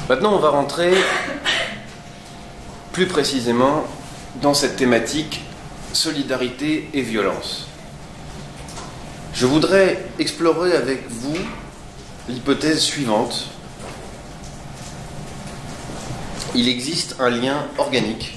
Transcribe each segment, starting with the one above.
Maintenant, on va rentrer plus précisément dans cette thématique solidarité et violence. Je voudrais explorer avec vous l'hypothèse suivante. Il existe un lien organique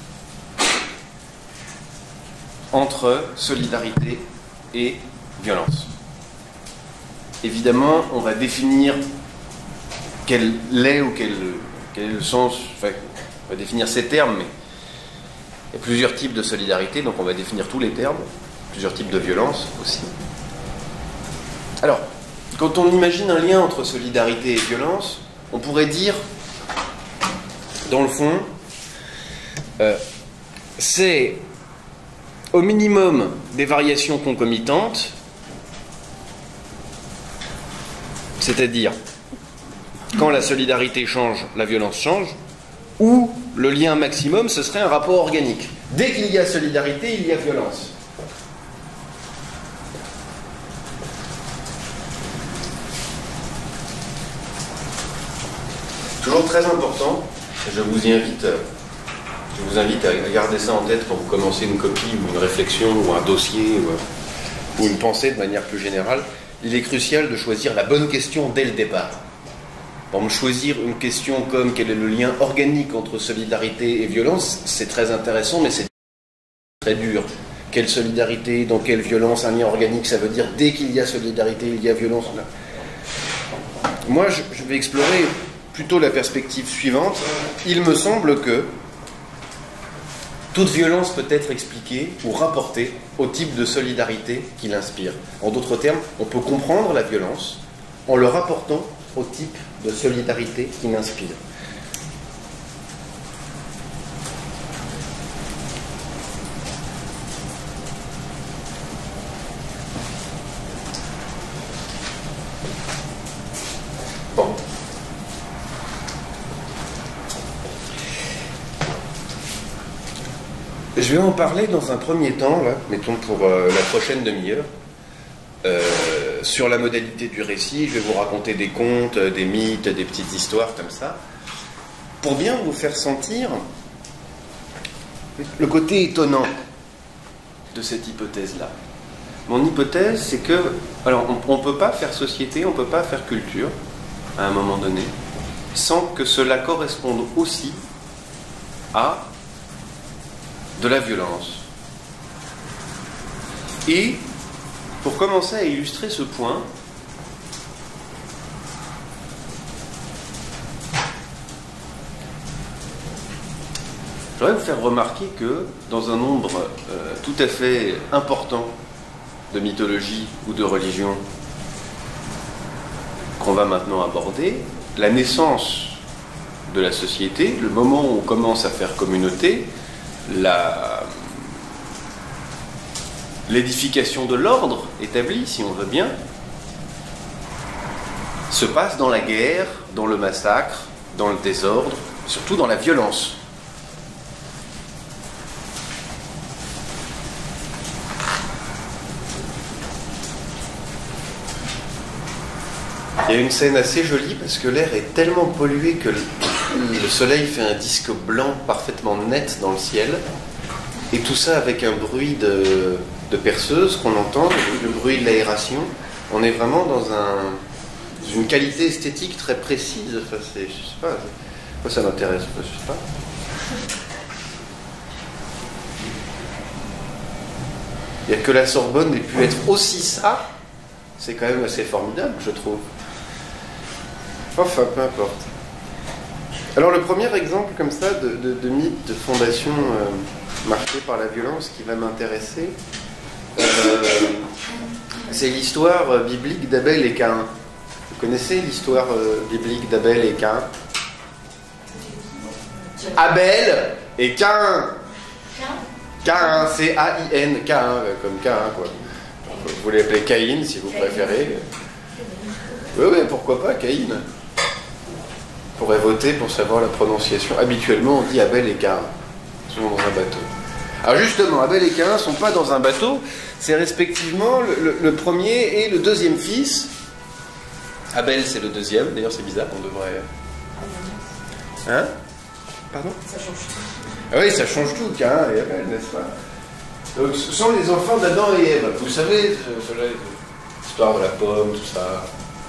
entre solidarité et violence. Évidemment, on va définir quel est le sens, enfin, on va définir ces termes, mais il y a plusieurs types de solidarité, donc on va définir tous les termes, plusieurs types de violence aussi. Alors, quand on imagine un lien entre solidarité et violence, on pourrait dire, dans le fond, c'est au minimum des variations concomitantes, c'est-à-dire quand la solidarité change, la violence change, ou le lien maximum, ce serait un rapport organique. Dès qu'il y a solidarité, il y a violence. Toujours très important, je vous invite à garder ça en tête quand vous commencez une copie ou une réflexion ou un dossier ou une pensée de manière plus générale. Il est crucial de choisir la bonne question dès le départ. Pour me choisir une question comme quel est le lien organique entre solidarité et violence, c'est très intéressant, mais c'est très dur. Quelle solidarité, dans quelle violence, un lien organique, ça veut dire dès qu'il y a solidarité, il y a violence. Moi, je vais explorer plutôt la perspective suivante. Il me semble que toute violence peut être expliquée ou rapportée au type de solidarité qui l'inspire. En d'autres termes, on peut comprendre la violence en le rapportant au type de solidarité qui l'inspire. Bon. Je vais en parler dans un premier temps, là, mettons pour la prochaine demi-heure, sur la modalité du récit. Je vais vous raconter des contes, des mythes, des petites histoires comme ça, pour bien vous faire sentir le côté étonnant de cette hypothèse-là. Mon hypothèse, c'est que, alors, on ne peut pas faire société, on ne peut pas faire culture, à un moment donné, sans que cela corresponde aussi à de la violence. Et pour commencer à illustrer ce point, je voudrais vous faire remarquer que dans un nombre tout à fait important de mythologies ou de religions qu'on va maintenant aborder, la naissance de la société, le moment où on commence à faire communauté, l'édification de l'ordre établi, si on veut bien, se passe dans la guerre, dans le massacre, dans le désordre, surtout dans la violence. Il y a une scène assez jolie parce que l'air est tellement pollué que le soleil fait un disque blanc parfaitement net dans le ciel, et tout ça avec un bruit de perceuse qu'on entend, le bruit de l'aération. On est vraiment dans une qualité esthétique très précise. Enfin, je sais pas, moi ça m'intéresse, je sais pas. Il n'y a que la Sorbonne ait pu être aussi ça, c'est quand même assez formidable, je trouve. Enfin, peu importe. Alors le premier exemple comme ça de mythe de fondation marqué par la violence qui va m'intéresser, c'est l'histoire biblique d'Abel et Caïn. Vous connaissez l'histoire biblique d'Abel et Caïn? Abel et Caïn. Caïn, C-A-I-N, Caïn, comme Caïn, quoi. Vous l'appelez Caïn si vous préférez. Oui, pourquoi pas, Caïn. On pourrait voter pour savoir la prononciation. Habituellement, on dit Abel et Caïn. Ils sont dans un bateau. Alors justement, Abel et Caïn ne sont pas dans un bateau. C'est respectivement le premier et le deuxième fils. Abel, c'est le deuxième. D'ailleurs, c'est bizarre, on devrait... Hein? Pardon? Ça change tout. Ah oui, ça change tout, Caïn et Abel, n'est-ce pas? Donc, ce sont les enfants d'Adam et Ève. Vous savez, l'histoire de la pomme, tout ça.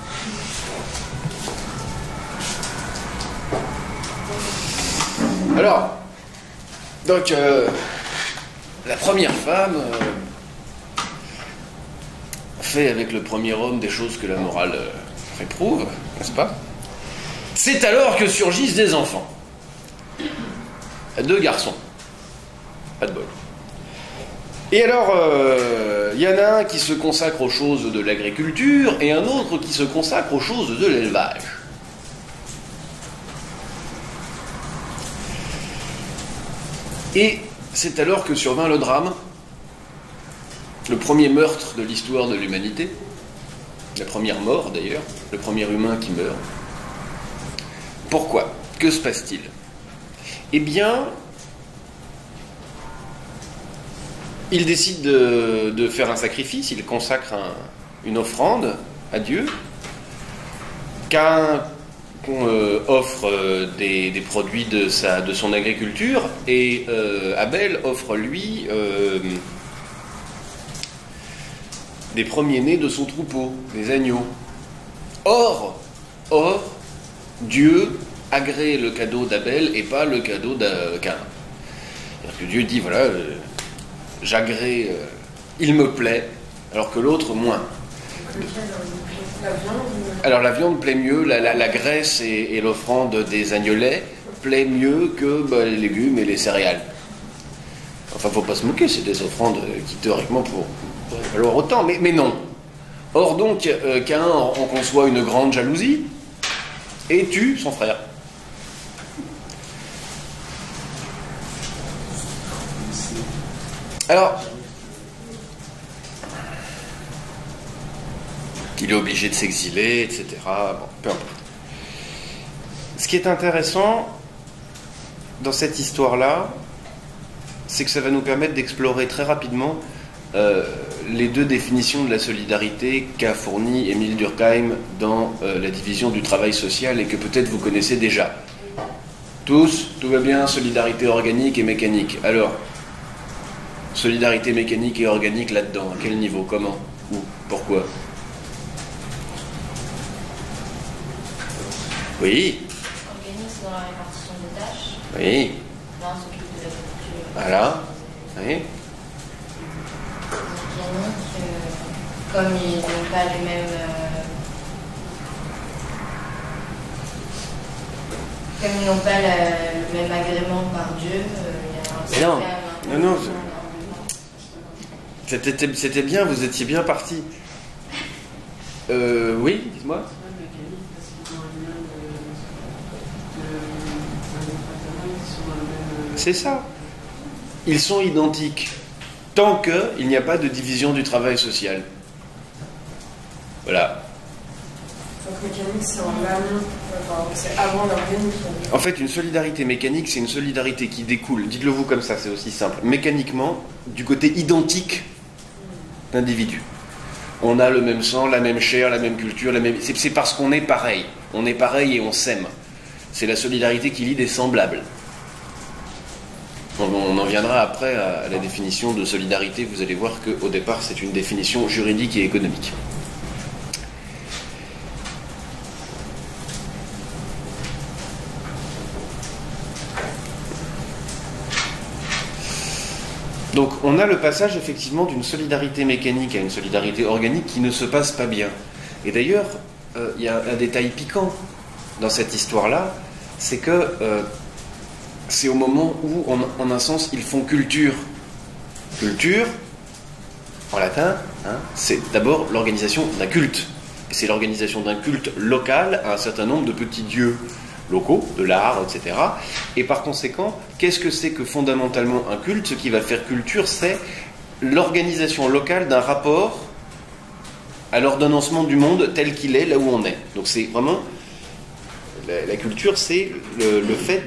Alors, donc, la première femme fait avec le premier homme des choses que la morale réprouve, n'est-ce pas? C'est alors que surgissent des enfants. 2 garçons. Pas de bol. Et alors, il y en a un qui se consacre aux choses de l'agriculture et un autre qui se consacre aux choses de l'élevage. Et c'est alors que survint le drame, le premier meurtre de l'histoire de l'humanité, la première mort d'ailleurs, le premier humain qui meurt. Pourquoi? Que se passe-t-il? Eh bien, il décide de faire un sacrifice, il consacre une offrande à Dieu. Caïn offre des produits de son agriculture et Abel offre lui des premiers-nés de son troupeau, des agneaux. Or, Dieu agrée le cadeau d'Abel et pas le cadeau de Caïn. C'est-à-dire que Dieu dit, voilà, j'agrée, il me plaît, alors que l'autre moins. La viande? Alors la viande plaît mieux, la graisse et l'offrande des agnolets plaît mieux que les légumes et les céréales. Enfin, faut pas se moquer, c'est des offrandes qui théoriquement pourraient valoir autant, mais non. Or donc, Caïn en conçoit une grande jalousie et tue son frère. Alors, il est obligé de s'exiler, etc. Bon, peu importe. Ce qui est intéressant dans cette histoire-là, c'est que ça va nous permettre d'explorer très rapidement les 2 définitions de la solidarité qu'a fourni Émile Durkheim dans la division du travail social et que peut-être vous connaissez déjà. Tous, tout va bien, solidarité organique et mécanique. Alors, solidarité mécanique et organique là-dedans, à quel niveau, comment, où, pourquoi? Oui. Organique, c'est dans la répartition des tâches. Oui. L'un s'occupe de l'agriculture. Voilà. Oui. Mécanique, comme ils n'ont pas les mêmes. Comme ils n'ont pas le même agrément par Dieu, il y a un Non, non. C'était bien, vous étiez bien parti. Oui, dites-moi. C'est ça. Ils sont identiques tant qu'il n'y a pas de division du travail social. Voilà. Donc mécanique, c'est en amont, c'est avant l'organique. En fait, une solidarité mécanique, c'est une solidarité qui découle, dites-le vous comme ça, c'est aussi simple, mécaniquement, du côté identique d'individus. On a le même sang, la même chair, la même culture, c'est parce qu'on est pareil. On est pareil et on s'aime. C'est la solidarité qui lie des semblables. On en viendra après à la définition de solidarité. Vous allez voir qu'au départ, c'est une définition juridique et économique. Donc on a le passage effectivement d'une solidarité mécanique à une solidarité organique qui ne se passe pas bien. Et d'ailleurs, il y a un détail piquant dans cette histoire-là, c'est que c'est au moment où, en un sens, ils font culture. Culture, en latin, c'est d'abord l'organisation d'un culte. Et c'est l'organisation d'un culte local à un certain nombre de petits dieux locaux, de l'art, etc. Et par conséquent, qu'est-ce que c'est que fondamentalement un culte? Ce qui va faire culture, c'est l'organisation locale d'un rapport à l'ordonnancement du monde tel qu'il est, là où on est. Donc c'est vraiment... La culture, c'est le fait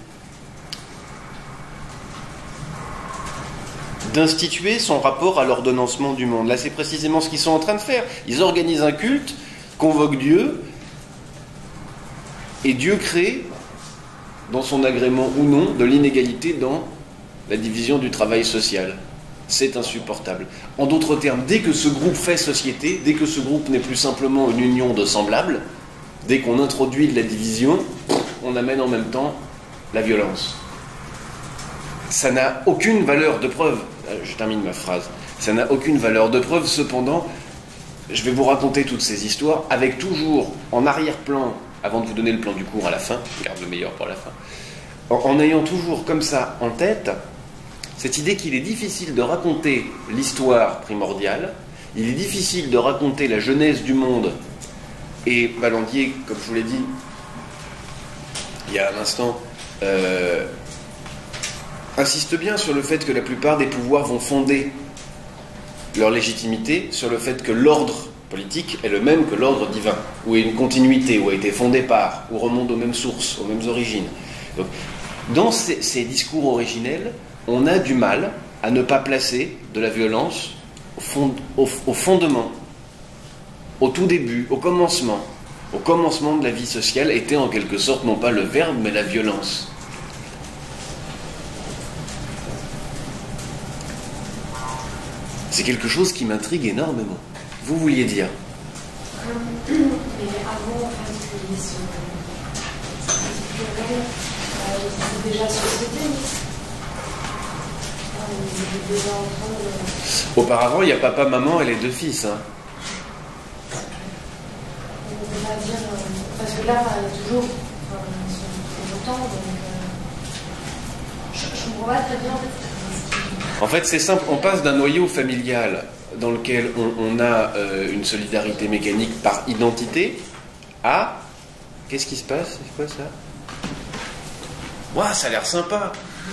d'instituer son rapport à l'ordonnancement du monde. Là, c'est précisément ce qu'ils sont en train de faire. Ils organisent un culte, convoquent Dieu, et Dieu crée dans son agrément ou non, de l'inégalité dans la division du travail social. C'est insupportable. En d'autres termes, dès que ce groupe fait société, dès que ce groupe n'est plus simplement une union de semblables, dès qu'on introduit de la division, on amène en même temps la violence. Ça n'a aucune valeur de preuve. Je termine ma phrase. Ça n'a aucune valeur de preuve, cependant, je vais vous raconter toutes ces histoires avec toujours en arrière-plan, avant de vous donner le plan du cours à la fin, je garde le meilleur pour la fin, en ayant toujours comme ça en tête cette idée qu'il est difficile de raconter l'histoire primordiale, il est difficile de raconter la genèse du monde, et Valandier, comme je vous l'ai dit il y a un instant, insiste bien sur le fait que la plupart des pouvoirs vont fonder leur légitimité sur le fait que l'ordre politique est le même que l'ordre divin, où il y a une continuité, où a été fondé par, où remonte aux mêmes sources, aux mêmes origines. Donc, dans ces discours originels, on a du mal à ne pas placer de la violence au fondement, au tout début, au commencement de la vie sociale, était en quelque sorte non pas le verbe, mais la violence. C'est quelque chose qui m'intrigue énormément. Vous vouliez dire? Mais avant, en fait, qu'ils étaient déjà société, ils étaient déjà en train de... Auparavant, il y a papa, maman et les deux fils. Hein. On ne peut pas dire... parce que là, toujours, ils sont toujours autant, donc... je ne comprends pas très bien, en fait. En fait, c'est simple, on passe d'un noyau familial dans lequel on a une solidarité mécanique par identité à... Qu'est-ce qui se passe? C'est quoi ça? Ouah, ça a l'air sympa.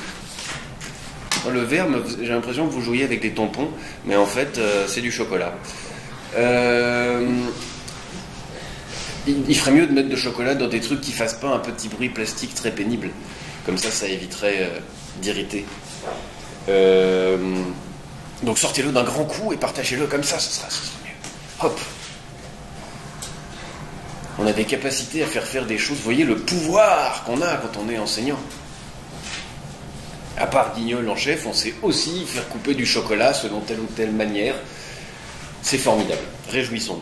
Le verre, j'ai l'impression que vous jouiez avec des tampons, mais en fait, c'est du chocolat. Il ferait mieux de mettre de chocolat dans des trucs qui fassent pas un petit bruit plastique très pénible. Comme ça éviterait d'irriter. Donc sortez-le d'un grand coup et partagez-le comme ça, ce sera mieux. Hop. On a des capacités à faire des choses. Vous voyez le pouvoir qu'on a quand on est enseignant. À part Guignol en chef, on sait aussi faire couper du chocolat selon telle ou telle manière. C'est formidable. Réjouissons-nous.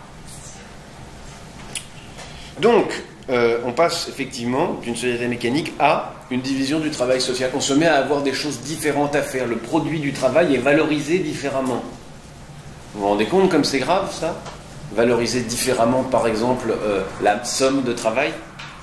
Donc, on passe effectivement d'une société mécanique à une division du travail social. On se met à avoir des choses différentes à faire. Le produit du travail est valorisé différemment. Vous vous rendez compte comme c'est grave, ça? Valoriser différemment, par exemple, la somme de travail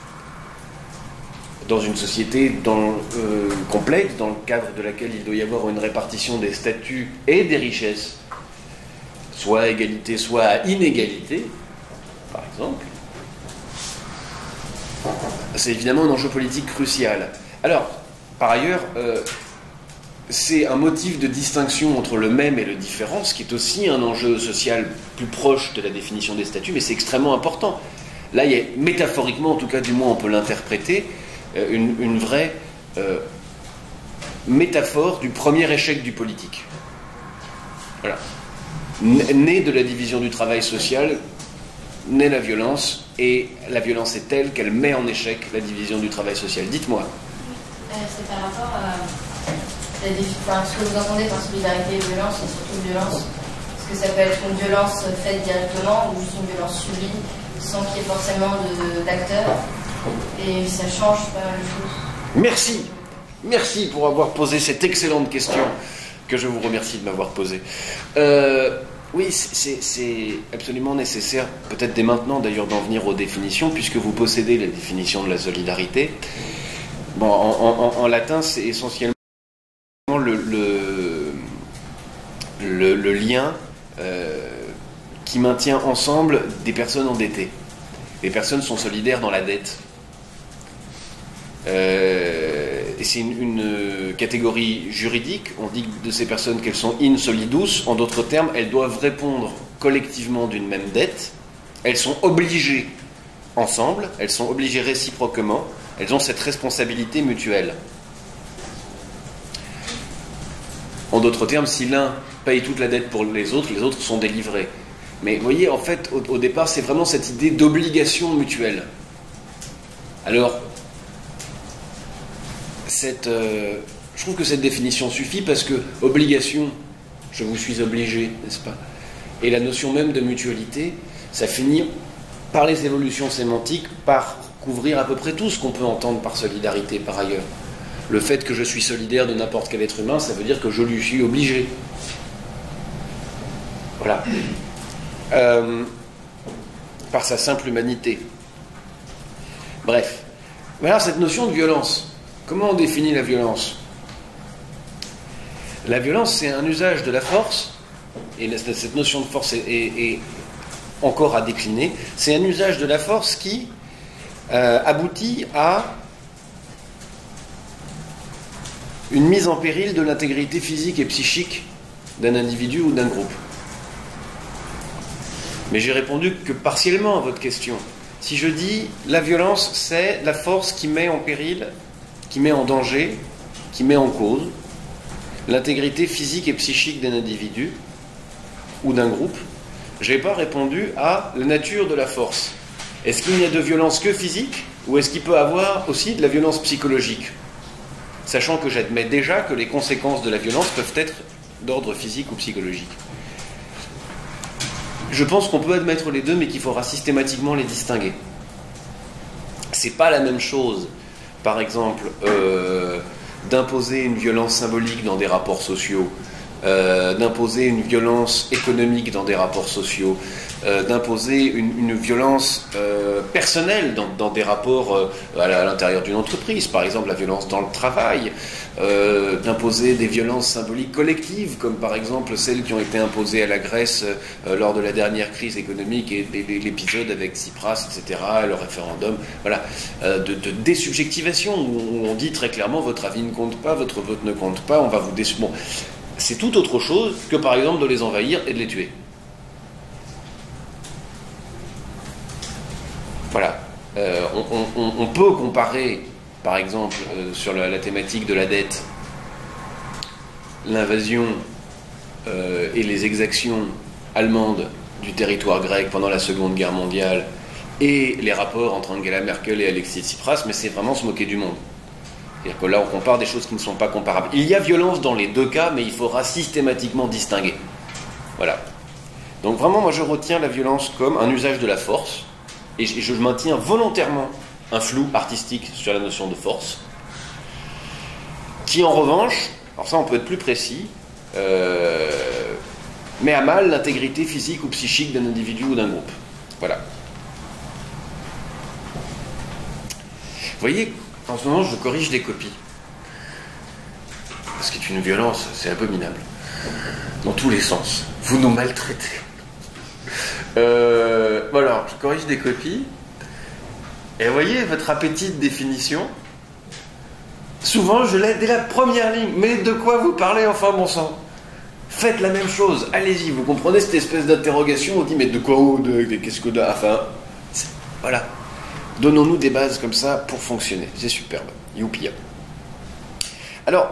dans une société complexe, dans le cadre de laquelle il doit y avoir une répartition des statuts et des richesses, soit à égalité, soit à inégalité, par exemple. C'est évidemment un enjeu politique crucial. Alors, par ailleurs, c'est un motif de distinction entre le même et le différent, ce qui est aussi un enjeu social plus proche de la définition des statuts, mais c'est extrêmement important. Là, il y a, métaphoriquement, en tout cas, du moins on peut l'interpréter, une vraie métaphore du premier échec du politique. Voilà. Né de la division du travail social, naît la violence, et la violence est telle qu'elle met en échec la division du travail social. Dites-moi. C'est par rapport à ce que vous entendez par solidarité et violence, et surtout violence. Est-ce que ça peut être une violence faite directement ou juste une violence subie sans qu'il y ait forcément d'acteurs? Et ça change pas mal de choses. Merci. Merci pour avoir posé cette excellente question que je vous remercie de m'avoir posée. Oui, c'est absolument nécessaire, peut-être dès maintenant d'ailleurs, d'en venir aux définitions, puisque vous possédez la définition de la solidarité. Bon, en latin, c'est essentiellement le lien qui maintient ensemble des personnes endettées. Les personnes sont solidaires dans la dette. Et c'est une catégorie juridique. On dit de ces personnes qu'elles sont in solidus. En d'autres termes, elles doivent répondre collectivement d'une même dette. Elles sont obligées ensemble, elles sont obligées réciproquement. Elles ont cette responsabilité mutuelle. En d'autres termes, si l'un paye toute la dette pour les autres sont délivrés. Mais vous voyez, en fait, au départ, c'est vraiment cette idée d'obligation mutuelle. Alors, je trouve que cette définition suffit parce que obligation, je vous suis obligé, n'est-ce pas? Et la notion même de mutualité, ça finit par les évolutions sémantiques, par couvrir à peu près tout ce qu'on peut entendre par solidarité par ailleurs. Le fait que je suis solidaire de n'importe quel être humain, ça veut dire que je lui suis obligé. Voilà. Par sa simple humanité. Bref. Mais alors cette notion de violence, comment on définit la violence? La violence, c'est un usage de la force, et cette notion de force est encore à décliner. C'est un usage de la force qui aboutit à une mise en péril de l'intégrité physique et psychique d'un individu ou d'un groupe. Mais j'ai répondu que partiellement à votre question. Si je dis la violence, c'est la force qui met en péril, qui met en danger, qui met en cause l'intégrité physique et psychique d'un individu ou d'un groupe, je n'ai pas répondu à la nature de la force. Est-ce qu'il n'y a de violence que physique ou est-ce qu'il peut avoir aussi de la violence psychologique? Sachant que j'admets déjà que les conséquences de la violence peuvent être d'ordre physique ou psychologique. Je pense qu'on peut admettre les deux, mais qu'il faudra systématiquement les distinguer. C'est pas la même chose, par exemple, d'imposer une violence symbolique dans des rapports sociaux, d'imposer une violence économique dans des rapports sociaux, d'imposer une violence personnelle dans des rapports à l'intérieur d'une entreprise, par exemple la violence dans le travail, d'imposer des violences symboliques collectives, comme par exemple celles qui ont été imposées à la Grèce lors de la dernière crise économique et l'épisode avec Tsipras, etc., le référendum, voilà, de désubjectivation, où on dit très clairement votre avis ne compte pas, votre vote ne compte pas, on va vous bon, c'est tout autre chose que par exemple de les envahir et de les tuer. Voilà. On peut comparer, par exemple, sur la thématique de la dette, l'invasion et les exactions allemandes du territoire grec pendant la Seconde Guerre mondiale et les rapports entre Angela Merkel et Alexis Tsipras, mais c'est vraiment se moquer du monde. C'est-à-dire que là, on compare des choses qui ne sont pas comparables. Il y a violence dans les deux cas, mais il faudra systématiquement distinguer. Voilà. Donc vraiment, moi, je retiens la violence comme un usage de la force, et je maintiens volontairement un flou artistique sur la notion de force, qui en revanche, alors ça on peut être plus précis, met à mal l'intégrité physique ou psychique d'un individu ou d'un groupe. Voilà. Vous voyez, en ce moment je corrige des copies. Ce qui est une violence, c'est abominable. Dans tous les sens. Vous nous maltraitez. Voilà, je corrige des copies. Et vous voyez, votre appétit de définition, souvent je l'ai dès la première ligne. Mais de quoi vous parlez, enfin, bon sang? Faites la même chose, allez-y, vous comprenez cette espèce d'interrogation, on dit mais de quoi ou qu'est-ce que de... Enfin, voilà. Donnons-nous des bases comme ça pour fonctionner. C'est superbe. Youpia. Alors,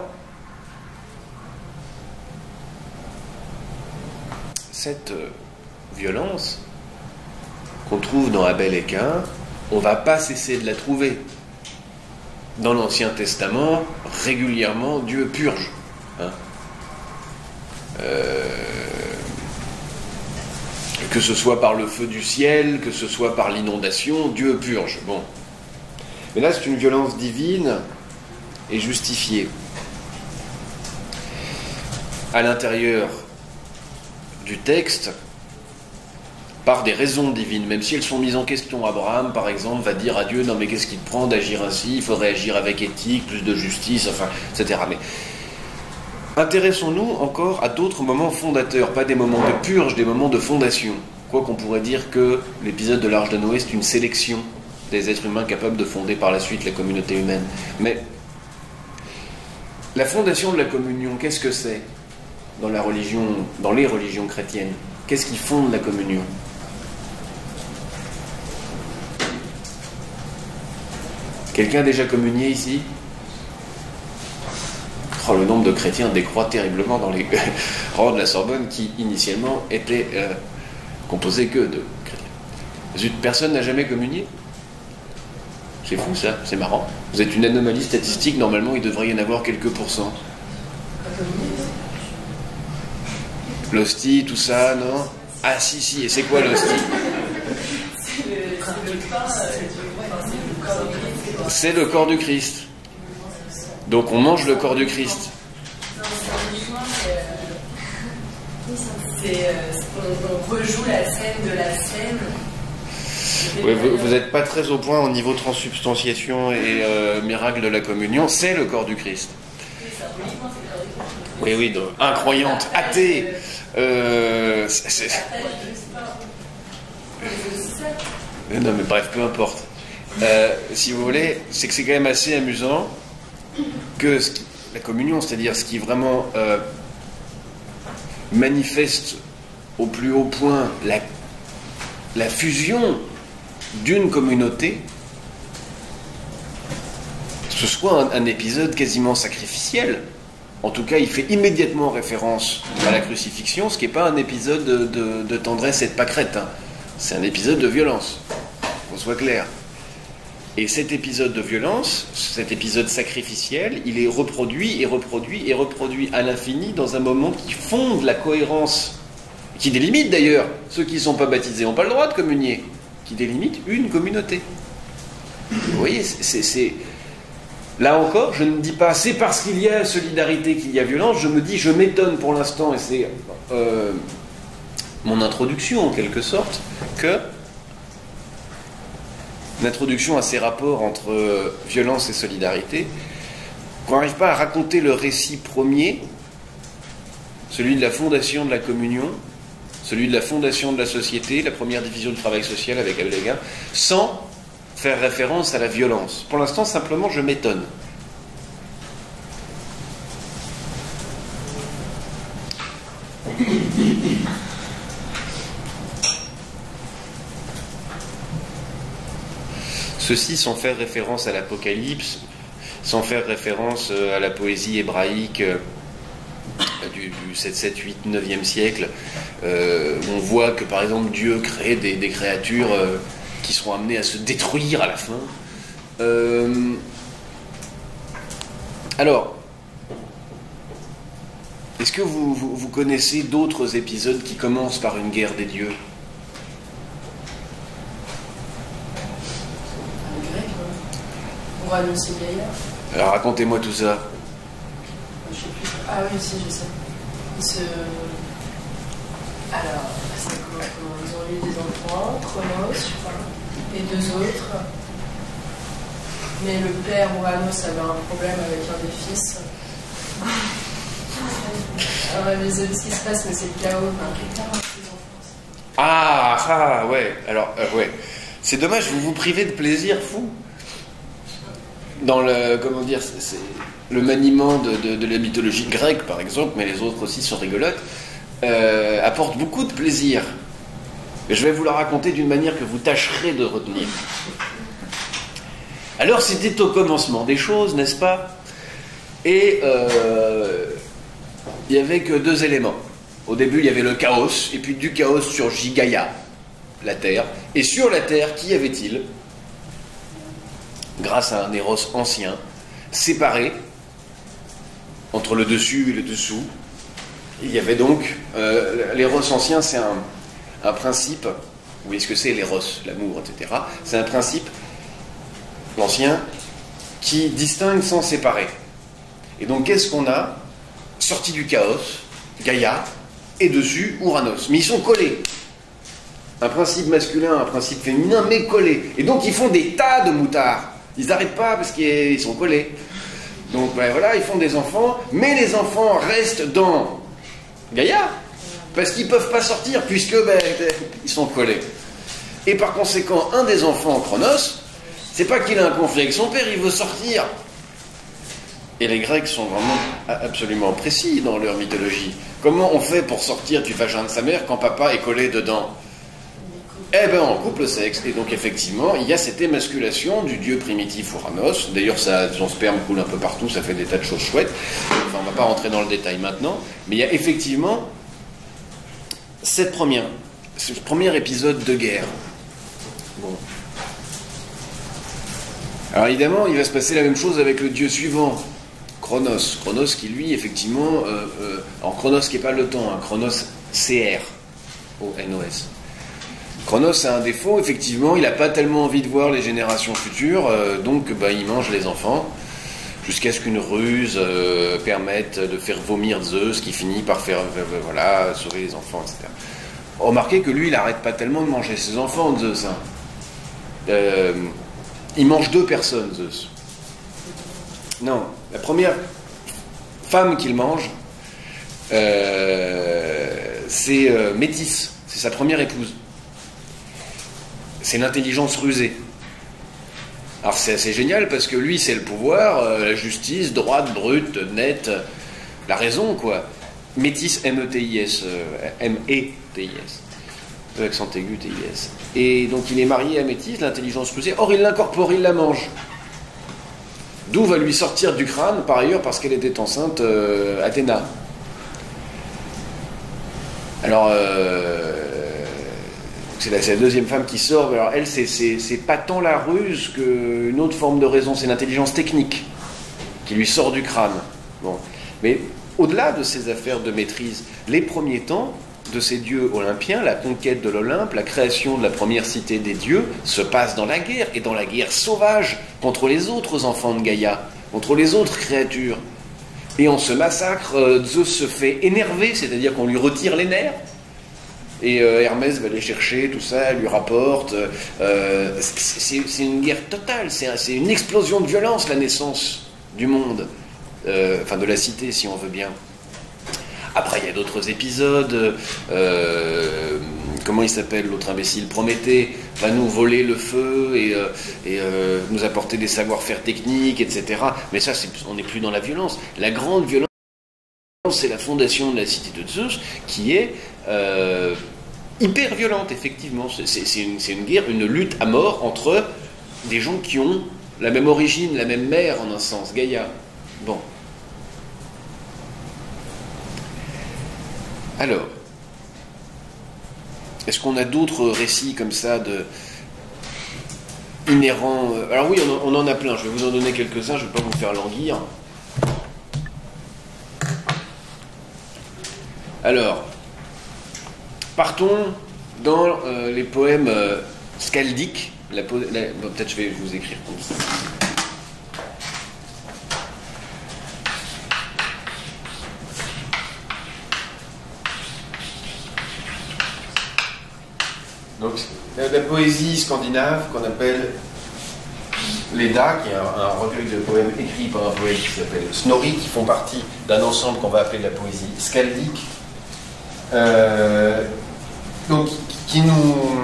cette violence qu'on trouve dans Abel et Caïn, on ne va pas cesser de la trouver. Dans l'Ancien Testament, régulièrement, Dieu purge. Hein, que ce soit par le feu du ciel, que ce soit par l'inondation, Dieu purge. Bon. Mais là, c'est une violence divine et justifiée. À l'intérieur du texte, par des raisons divines, même si elles sont mises en question. Abraham, par exemple, va dire à Dieu, non mais qu'est-ce qui te prend d'agir ainsi, il faudrait agir avec éthique, plus de justice, enfin, etc. Mais intéressons-nous encore à d'autres moments fondateurs, pas des moments de purge, des moments de fondation. Quoi qu'on pourrait dire que l'épisode de l'Arche de Noé, c'est une sélection des êtres humains capables de fonder par la suite la communauté humaine. Mais la fondation de la communion, qu'est-ce que c'est dans la religion, dans les religions chrétiennes? Qu'est-ce qui fonde la communion? Quelqu'un a déjà communié ici? Oh, le nombre de chrétiens décroît terriblement dans les rangs de la Sorbonne qui, initialement, étaient composés que de chrétiens. Zut, personne n'a jamais communié? C'est fou ça, c'est marrant. Vous êtes une anomalie statistique, normalement il devrait y en avoir quelques pourcents. L'hostie, tout ça, non? Ah si, et c'est quoi l'hostie? C'est le corps du Christ. Donc on mange le corps du Christ. On rejoue la scène de la scène. Oui, vous n'êtes pas très au point au niveau transsubstantiation et miracle de la communion. C'est le corps du Christ. Oui, donc, incroyante, athée. Non, mais bref, peu importe. Si vous voulez, c'est que c'est quand même assez amusant que la communion, c'est-à-dire ce qui vraiment manifeste au plus haut point la fusion d'une communauté, ce soit un épisode quasiment sacrificiel. En tout cas, il fait immédiatement référence à la crucifixion, ce qui n'est pas un épisode de tendresse et de pâquerette. Hein. C'est un épisode de violence, qu'on soit clair. Et cet épisode de violence, cet épisode sacrificiel, il est reproduit et reproduit et reproduit à l'infini dans un moment qui fonde la cohérence, qui délimite d'ailleurs, ceux qui ne sont pas baptisés n'ont pas le droit de communier, qui délimite une communauté. Vous voyez, c'est... Là encore, je ne dis pas c'est parce qu'il y a solidarité qu'il y a violence, je me dis, je m'étonne pour l'instant, et c'est mon introduction en quelque sorte, que l'introduction à ces rapports entre violence et solidarité, qu'on n'arrive pas à raconter le récit premier, celui de la fondation de la communion, celui de la fondation de la société, la première division du travail social avec Abelhagen, sans faire référence à la violence. Pour l'instant, simplement, je m'étonne. Ceci sans faire référence à l'Apocalypse, sans faire référence à la poésie hébraïque du 7, 7, 8, 9e siècle. On voit que, par exemple, Dieu crée des créatures qui seront amenés à se détruire à la fin. Alors, est-ce que vous connaissez d'autres épisodes qui commencent par une guerre des dieux? Un grec, on va annoncer Gaïa. Alors racontez-moi tout ça. Je sais plus. Ah oui, si, je sais. Alors, c'est comment ils ont eu des enfants, Chronos, je crois, et deux autres. Mais le père Ouranos avait un problème avec un des fils. Alors, mais ce qui se passe, mais c'est le chaos. Ouais. Alors, ouais. C'est dommage, vous vous privez de plaisir fou. Dans le, comment dire, c'est le maniement de la mythologie grecque, par exemple, mais les autres aussi sont rigolotes, apporte beaucoup de plaisir. Et je vais vous la raconter d'une manière que vous tâcherez de retenir. Alors, c'était au commencement des choses, n'est-ce pas? Et il n'y avait que deux éléments. Au début, il y avait le chaos, et puis du chaos surgit Gaïa, la Terre. Et sur la Terre, qu'y avait-il? Grâce à un Éros ancien, séparé entre le dessus et le dessous. Il y avait donc l'Éros ancien, c'est un principe. Vous voyez ce que c'est l'Éros, l'amour, etc. C'est un principe, l'ancien, qui distingue sans séparer. Et donc qu'est-ce qu'on a? Sorti du chaos, Gaïa, et dessus, Ouranos. Mais ils sont collés. Un principe masculin, un principe féminin, mais collés. Et donc ils font des tas de moutards. Ils n'arrêtent pas parce qu'ils sont collés. Donc ben voilà, ils font des enfants, mais les enfants restent dans Gaïa, parce qu'ils ne peuvent pas sortir, puisque ils sont collés. Et par conséquent, un des enfants, Chronos, c'est pas qu'il a un conflit avec son père, il veut sortir. Et les Grecs sont vraiment absolument précis dans leur mythologie. Comment on fait pour sortir du vagin de sa mère quand papa est collé dedans? Eh bien, on coupe le sexe. Et donc, effectivement, il y a cette émasculation du dieu primitif Ouranos. D'ailleurs, son sperme coule un peu partout, ça fait des tas de choses chouettes. Enfin, on ne va pas rentrer dans le détail maintenant. Mais il y a effectivement ce premier épisode de guerre. Bon. Alors évidemment, il va se passer la même chose avec le dieu suivant, Chronos. Chronos qui lui, effectivement, alors Chronos qui n'est pas le temps, hein, Chronos C-R-O-N-O-S. Chronos a un défaut, effectivement, il n'a pas tellement envie de voir les générations futures, donc il mange les enfants, jusqu'à ce qu'une ruse permette de faire vomir Zeus, qui finit par faire, sauver les enfants, etc. Remarquez que lui, il n'arrête pas tellement de manger ses enfants, Zeus. Hein. Il mange 2 personnes, Zeus. Non, la première femme qu'il mange, c'est Métis, c'est sa première épouse. C'est l'intelligence rusée. Alors c'est assez génial parce que lui c'est le pouvoir, la justice, droite, brute, nette, la raison quoi. Métis, M-E-T-I-S, M-E-T-I-S, accent aigu, T-I-S. Et donc il est marié à Métis, l'intelligence rusée, or il l'incorpore, il la mange. D'où va lui sortir du crâne, par ailleurs, parce qu'elle était enceinte, Athéna. Alors, c'est la deuxième femme qui sort. Alors elle, c'est pas tant la ruse qu'une autre forme de raison, c'est l'intelligence technique qui lui sort du crâne. Bon. Mais au-delà de ces affaires de maîtrise, les premiers temps de ces dieux olympiens, la conquête de l'Olympe, la création de la première cité des dieux, se passe dans la guerre, et dans la guerre sauvage, contre les autres enfants de Gaïa, contre les autres créatures. Et on se massacre, Zeus se fait énerver, c'est-à-dire qu'on lui retire les nerfs, et Hermès va les chercher, tout ça, lui rapporte. C'est une guerre totale, c'est une explosion de violence, la naissance du monde, enfin de la cité, si on veut bien. Après, il y a d'autres épisodes. Comment il s'appelle, l'autre imbécile? Prométhée va nous voler le feu et nous apporter des savoir-faire techniques, etc. Mais ça, on n'est plus dans la violence. La grande violence, c'est la fondation de la cité de Zeus, qui est hyper violente, effectivement. C'est une guerre, une lutte à mort entre des gens qui ont la même origine, la même mère, en un sens, Gaïa. Bon. Alors, est-ce qu'on a d'autres récits comme ça inhérents? Alors oui, on en a plein, je vais vous en donner quelques-uns, je ne vais pas vous faire languir. Alors, partons dans les poèmes scaldiques. Peut-être je vais vous écrire comme ça. Donc, la poésie scandinave qu'on appelle l'Edda, qui est un recueil de poèmes écrits par un poète qui s'appelle Snorri, qui font partie d'un ensemble qu'on va appeler la poésie scaldique, donc qui nous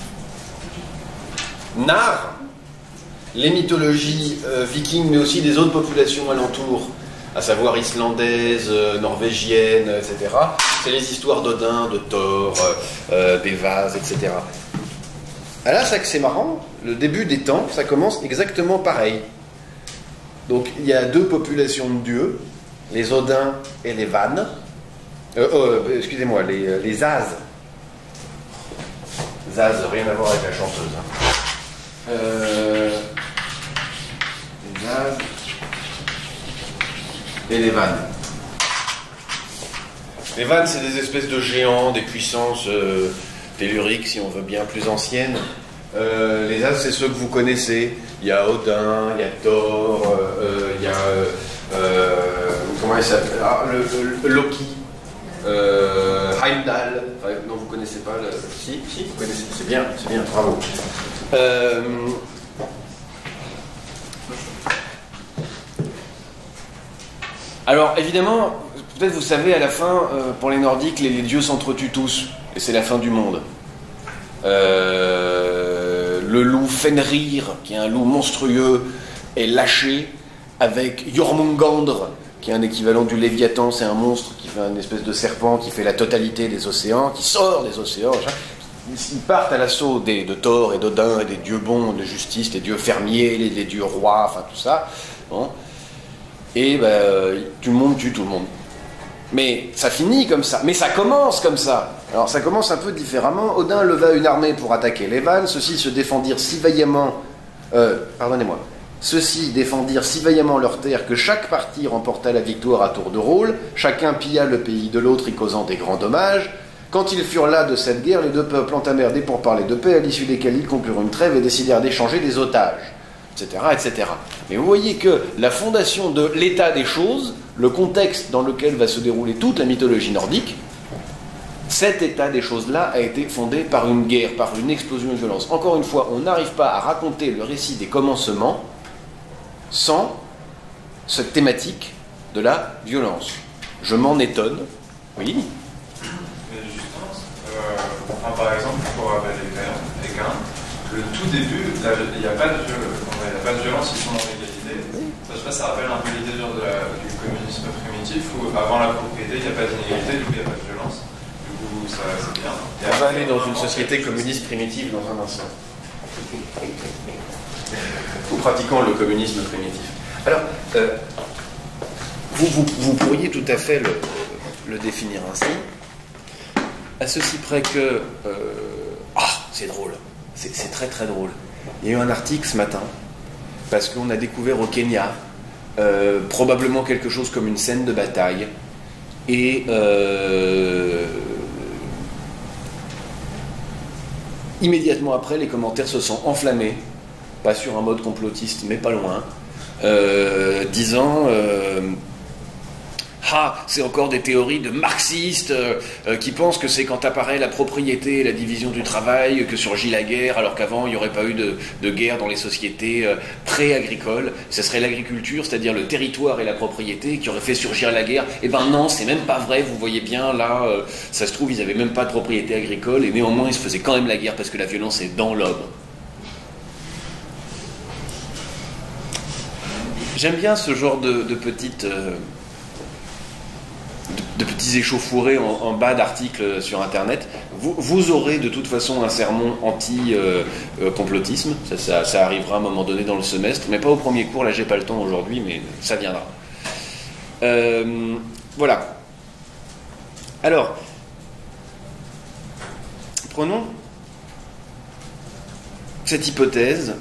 narre les mythologies vikings, mais aussi des autres populations alentours, à savoir islandaises, norvégiennes, etc. C'est les histoires d'Odin, de Thor, des vases, etc. Ah là, c'est marrant, le début des temps, ça commence exactement pareil. Donc, il y a 2 populations de dieux, les Odins et les Vannes. Excusez-moi, les Azes. Zaz, rien à voir avec la chanteuse. Hein. Les Azes et les Vannes. Les Vannes, c'est des espèces de géants, des puissances telluriques, si on veut bien, plus anciennes. Les As, c'est ceux que vous connaissez. Il y a Odin, il y a Thor, il y a... comment il s'appelle, le Loki, Heimdall. Enfin, non, vous connaissez pas le... Si, vous connaissez. C'est bien, bravo. Alors, évidemment, peut-être vous savez, à la fin, pour les Nordiques, les dieux s'entretuent tous, et c'est la fin du monde. Le loup Fenrir, qui est un loup monstrueux, est lâché avec Jormungandr, qui est un équivalent du Léviathan, c'est un monstre qui fait une espèce de serpent qui fait la totalité des océans, qui sort des océans. Ils partent à l'assaut de Thor et d'Odin et des dieux bons de justice, les dieux fermiers, les dieux rois, enfin tout ça. Bon. Et tout le monde tue tout le monde. Mais ça finit comme ça. Mais ça commence comme ça. Alors ça commence un peu différemment. Odin leva une armée pour attaquer les Vannes. Ceux-ci se défendirent si vaillamment... pardonnez-moi. Ceux-ci défendirent si vaillamment leur terre que chaque parti remporta la victoire à tour de rôle, chacun pilla le pays de l'autre y causant des grands dommages. Quand ils furent las de cette guerre, les deux peuples entamèrent des pourparlers de paix, à l'issue desquels ils conclurent une trêve et décidèrent d'échanger des otages, etc., etc. Mais vous voyez que la fondation de l'état des choses, le contexte dans lequel va se dérouler toute la mythologie nordique, cet état des choses-là a été fondé par une guerre, par une explosion de violence. Encore une fois, on n'arrive pas à raconter le récit des commencements sans cette thématique de la violence. Je m'en étonne. Oui. Mais justement, par exemple, pour rappeler Pékin, le tout début, il n'y a pas de violence, ils sont dans l'égalité. Je sais pas, ça rappelle un peu l'idée du communisme primitif où avant la propriété, il n'y a pas d'inégalité, du coup, il n'y a pas de violence. Du coup, ça c'est bien. On va aller dans une société communiste primitive dans un instant. Ou pratiquant le communisme primitif. Alors, vous pourriez tout à fait le définir ainsi, à ceci près que... c'est drôle, c'est très très drôle. Il y a eu un article ce matin, parce qu'on a découvert au Kenya probablement quelque chose comme une scène de bataille, et immédiatement après, les commentaires se sont enflammés, pas sur un mode complotiste, mais pas loin, disant c'est encore des théories de marxistes qui pensent que c'est quand apparaît la propriété et la division du travail que surgit la guerre, alors qu'avant il n'y aurait pas eu de guerre dans les sociétés pré-agricoles. Ce serait l'agriculture, c'est-à-dire le territoire et la propriété qui aurait fait surgir la guerre. Eh ben non, c'est même pas vrai, vous voyez bien, là, ça se trouve, ils n'avaient même pas de propriété agricole, et néanmoins ils se faisaient quand même la guerre parce que la violence est dans l'homme. J'aime bien ce genre de petites... de petits échauffourés en bas d'articles sur Internet. Vous aurez de toute façon un sermon anti-complotisme, ça arrivera à un moment donné dans le semestre, mais pas au premier cours, là j'ai pas le temps aujourd'hui, mais ça viendra. Voilà. Alors, prenons cette hypothèse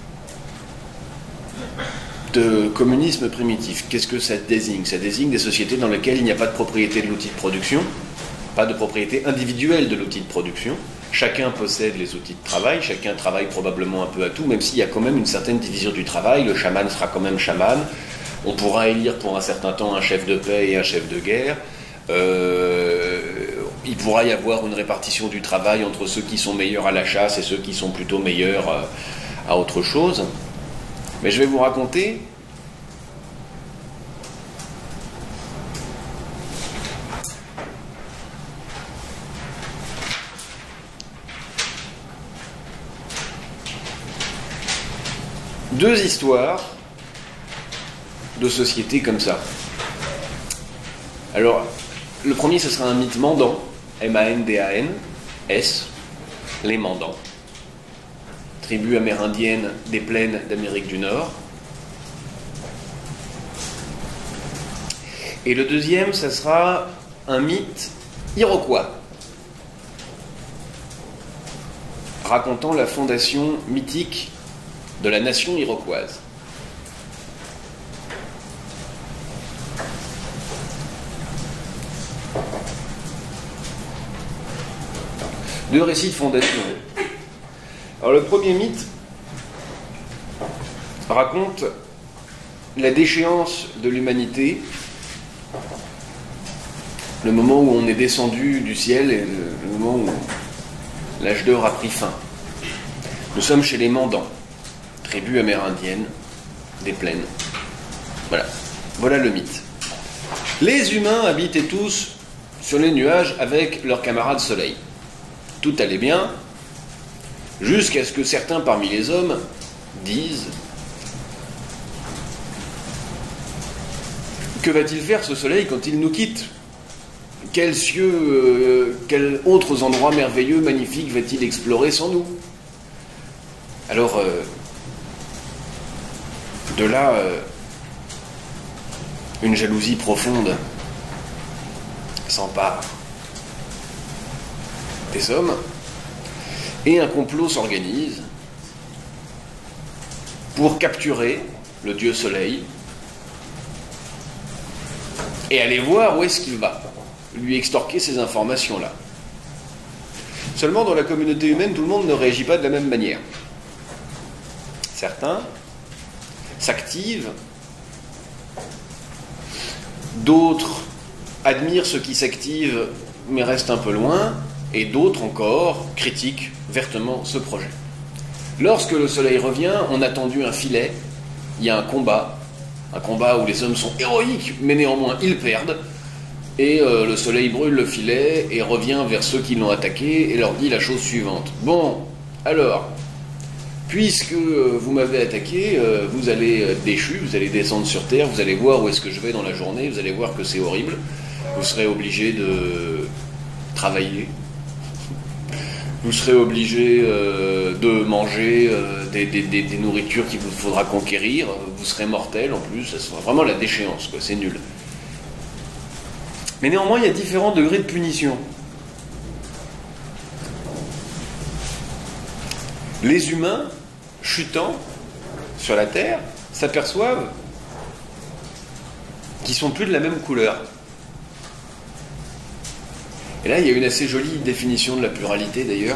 de communisme primitif. Qu'est-ce que ça désigne? Ça désigne des sociétés dans lesquelles il n'y a pas de propriété de l'outil de production, pas de propriété individuelle de l'outil de production. Chacun possède les outils de travail, chacun travaille probablement un peu à tout, même s'il y a quand même une certaine division du travail. Le chaman sera quand même chaman. On pourra élire pour un certain temps un chef de paix et un chef de guerre. Il pourra y avoir une répartition du travail entre ceux qui sont meilleurs à la chasse et ceux qui sont plutôt meilleurs à autre chose. Mais je vais vous raconter deux histoires de sociétés comme ça. Alors, le premier, ce sera un mythe mandant, M-A-N-D-A-N-S, les Mandans. Tribu amérindienne des plaines d'Amérique du Nord. Et le deuxième, ça sera un mythe iroquois, racontant la fondation mythique de la nation iroquoise. Deux récits de fondation. Alors le premier mythe raconte la déchéance de l'humanité, le moment où on est descendu du ciel et le moment où l'âge d'or a pris fin. Nous sommes chez les Mandans, tribu amérindienne des plaines. Voilà le mythe. Les humains habitaient tous sur les nuages avec leurs camarades soleil. Tout allait bien, jusqu'à ce que certains parmi les hommes disent: que va-t-il faire ce soleil quand il nous quitte? Quels cieux, quels autres endroits merveilleux, magnifiques va-t-il explorer sans nous? Alors, de là, une jalousie profonde s'empare des hommes, et un complot s'organise pour capturer le dieu soleil et aller voir où est-ce qu'il va, lui extorquer ces informations-là. Seulement, dans la communauté humaine, tout le monde ne réagit pas de la même manière. Certains s'activent, d'autres admirent ceux qui s'activent mais restent un peu loin, et d'autres encore critiquent vertement ce projet. Lorsque le soleil revient, on a tendu un filet, il y a un combat où les hommes sont héroïques, mais néanmoins ils perdent, et le soleil brûle le filet et revient vers ceux qui l'ont attaqué et leur dit la chose suivante. Bon, alors, puisque vous m'avez attaqué, vous allez être déchus, vous allez descendre sur terre, vous allez voir où est-ce que je vais dans la journée, vous allez voir que c'est horrible, vous serez obligé de travailler, vous serez obligé de manger des nourritures qu'il vous faudra conquérir, vous serez mortel en plus, ça sera vraiment la déchéance, quoi, c'est nul. Mais néanmoins, il y a différents degrés de punition. Les humains, chutant sur la Terre, s'aperçoivent qu'ils sont plus de la même couleur. Et là, il y a une assez jolie définition de la pluralité, d'ailleurs,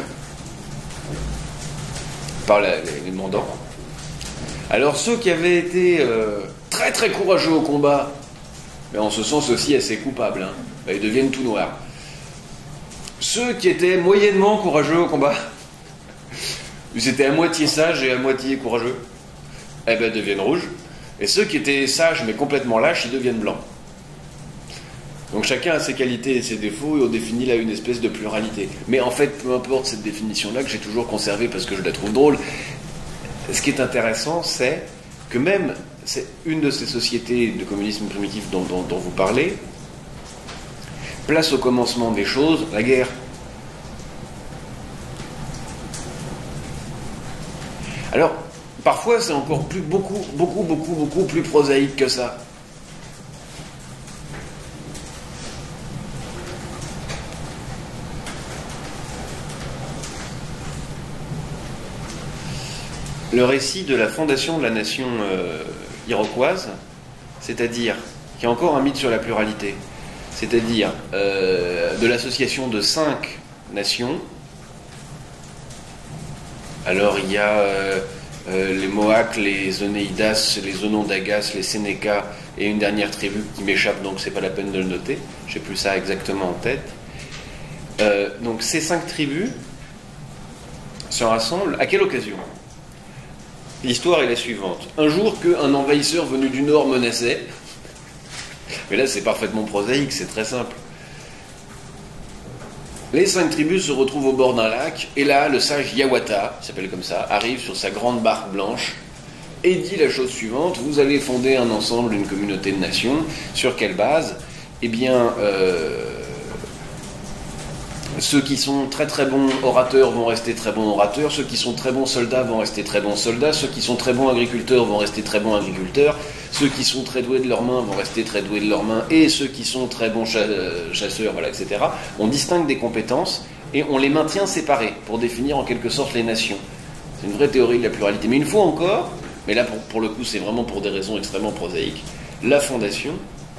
par les mandants. Alors, ceux qui avaient été très très courageux au combat, mais en ce sens aussi assez coupables, hein, ils deviennent tout noirs. Ceux qui étaient moyennement courageux au combat, ils étaient à moitié sages et à moitié courageux, eh ben, deviennent rouges. Et ceux qui étaient sages mais complètement lâches, ils deviennent blancs. Donc chacun a ses qualités et ses défauts, et on définit là une espèce de pluralité. Mais en fait, peu importe cette définition-là, que j'ai toujours conservée parce que je la trouve drôle, ce qui est intéressant, c'est que même c'est une de ces sociétés de communisme primitif dont vous parlez, place au commencement des choses la guerre. Alors, parfois c'est encore beaucoup plus prosaïque que ça. Le récit de la fondation de la nation iroquoise, c'est-à-dire qu'il y a encore un mythe sur la pluralité, c'est-à-dire de l'association de 5 nations. Alors il y a les Mohawks, les Onéidas, les Onondagas, les Sénécas et une dernière tribu qui m'échappe, donc c'est pas la peine de le noter, j'ai plus ça exactement en tête. Donc ces 5 tribus se rassemblent à quelle occasion ? L'histoire est la suivante. Un jour qu'un envahisseur venu du nord menaçait, mais là c'est parfaitement prosaïque, c'est très simple. Les 5 tribus se retrouvent au bord d'un lac, et là le sage Hiawatha, il s'appelle comme ça, arrive sur sa grande barque blanche et dit la chose suivante: vous allez fonder un ensemble, une communauté de nations. Sur quelle base ? Eh bien, ceux qui sont très très bons orateurs vont rester très bons orateurs, ceux qui sont très bons soldats vont rester très bons soldats, ceux qui sont très bons agriculteurs vont rester très bons agriculteurs, ceux qui sont très doués de leurs mains vont rester très doués de leurs mains, et ceux qui sont très bons chasseurs, voilà, etc. On distingue des compétences et on les maintient séparés pour définir en quelque sorte les nations. C'est une vraie théorie de la pluralité. Mais une fois encore, mais là pour le coup c'est vraiment pour des raisons extrêmement prosaïques, la fondation,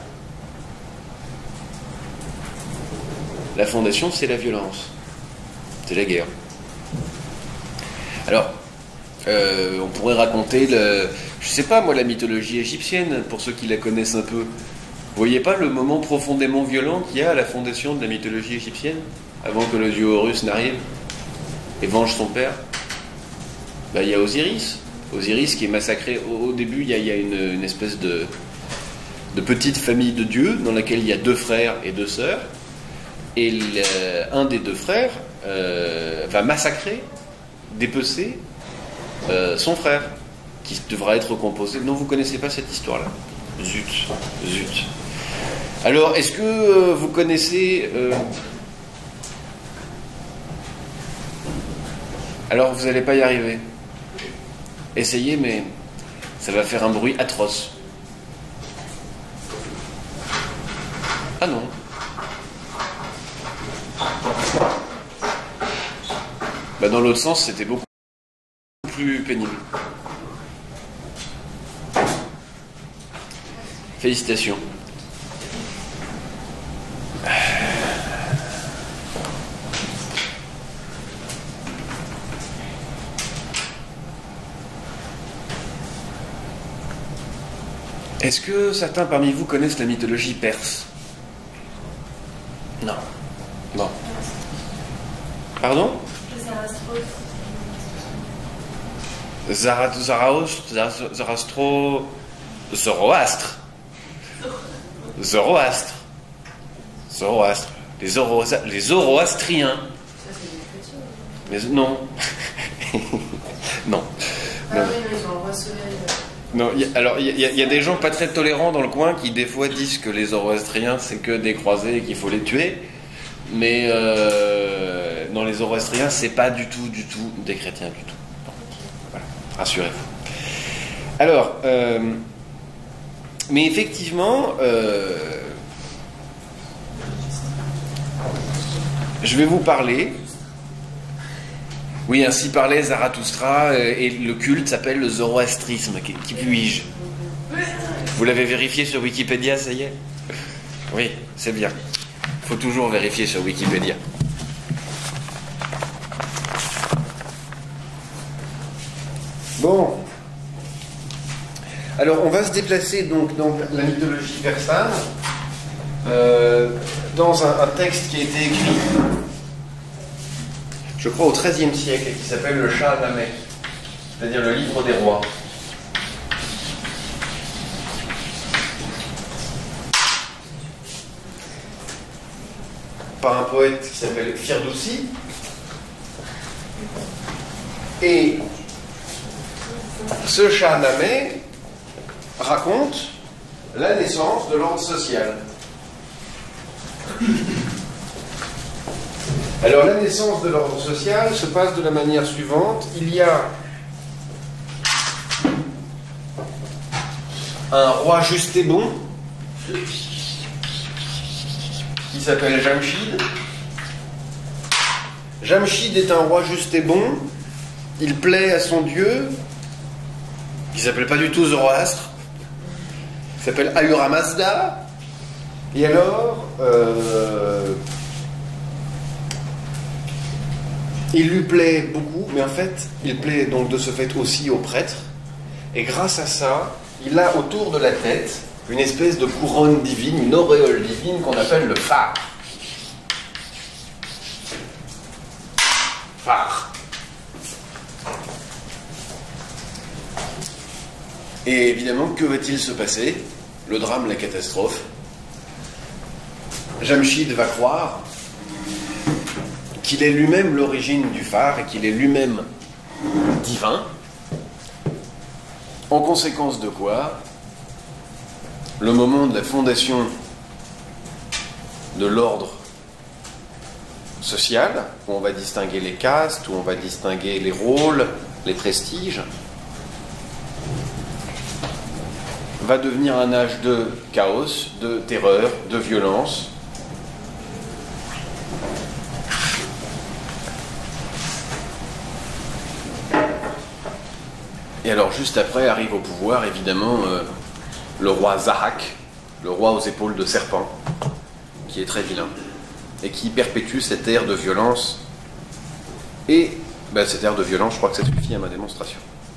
c'est la violence, c'est la guerre. Alors, on pourrait raconter, je sais pas moi, la mythologie égyptienne, pour ceux qui la connaissent un peu. Vous voyez pas le moment profondément violent qu'il y a à la fondation de la mythologie égyptienne, avant que le dieu Horus n'arrive et venge son père? Ben, il y a Osiris qui est massacré. Au début, il y a une espèce de petite famille de dieux dans laquelle il y a 2 frères et 2 sœurs. Et un des 2 frères va massacrer, dépecer son frère, qui devra être recomposé. Non, vous ne connaissez pas cette histoire-là? Zut. Alors, est-ce que vous connaissez... Alors, vous n'allez pas y arriver. Essayez, mais ça va faire un bruit atroce. Ah non. Bah dans l'autre sens, c'était beaucoup plus pénible. Félicitations. Est-ce que certains parmi vous connaissent la mythologie perse? Non. Bon. Pardon? Zoroastre. Les Zoroastriens. Mais non. Non. Ah oui, ils ont un roi soleil. Non, alors il y a des gens pas très tolérants dans le coin qui des fois disent que les Zoroastriens c'est que des croisés et qu'il faut les tuer, mais dans les Zoroastriens c'est pas du tout des chrétiens du tout. Non. Voilà, rassurez-vous. Alors, mais effectivement, je vais vous parler. Oui, ainsi parlait Zarathustra, et le culte s'appelle le zoroastrisme. Qui puis-je? Vous l'avez vérifié sur Wikipédia, ça y est? Oui, c'est bien. Il faut toujours vérifier sur Wikipédia. Bon. Alors, on va se déplacer donc dans la mythologie persane, dans un texte qui a été écrit, je crois, au XIIIe siècle, et qui s'appelle le Shahnameh, c'est-à-dire le livre des rois. Par un poète qui s'appelle Firdoussi. Et ce Shahnameh raconte la naissance de l'ordre social. Alors la naissance de l'ordre social se passe de la manière suivante. Il y a un roi juste et bon qui s'appelle Jamshid. Jamshid est un roi juste et bon. Il plaît à son dieu, qui s'appelle pas du tout Zoroastre, qui s'appelle Ahura Mazda. Et alors, il lui plaît beaucoup, mais en fait, il plaît donc de ce fait aussi aux prêtres. Et grâce à ça, il a autour de la tête une espèce de couronne divine, une auréole divine qu'on appelle le phare. Phare. Et évidemment, que va-t-il se passer? Le drame, la catastrophe. Jamshid va croire qu'il est lui-même l'origine du phare et qu'il est lui-même divin. En conséquence de quoi, le moment de la fondation de l'ordre social, où on va distinguer les castes, où on va distinguer les rôles, les prestiges, va devenir un âge de chaos, de terreur, de violence. Et alors juste après arrive au pouvoir évidemment le roi Zahak, le roi aux épaules de serpent, qui est très vilain et qui perpétue cette ère de violence. Et cette ère de violence, je crois que ça suffit à ma démonstration.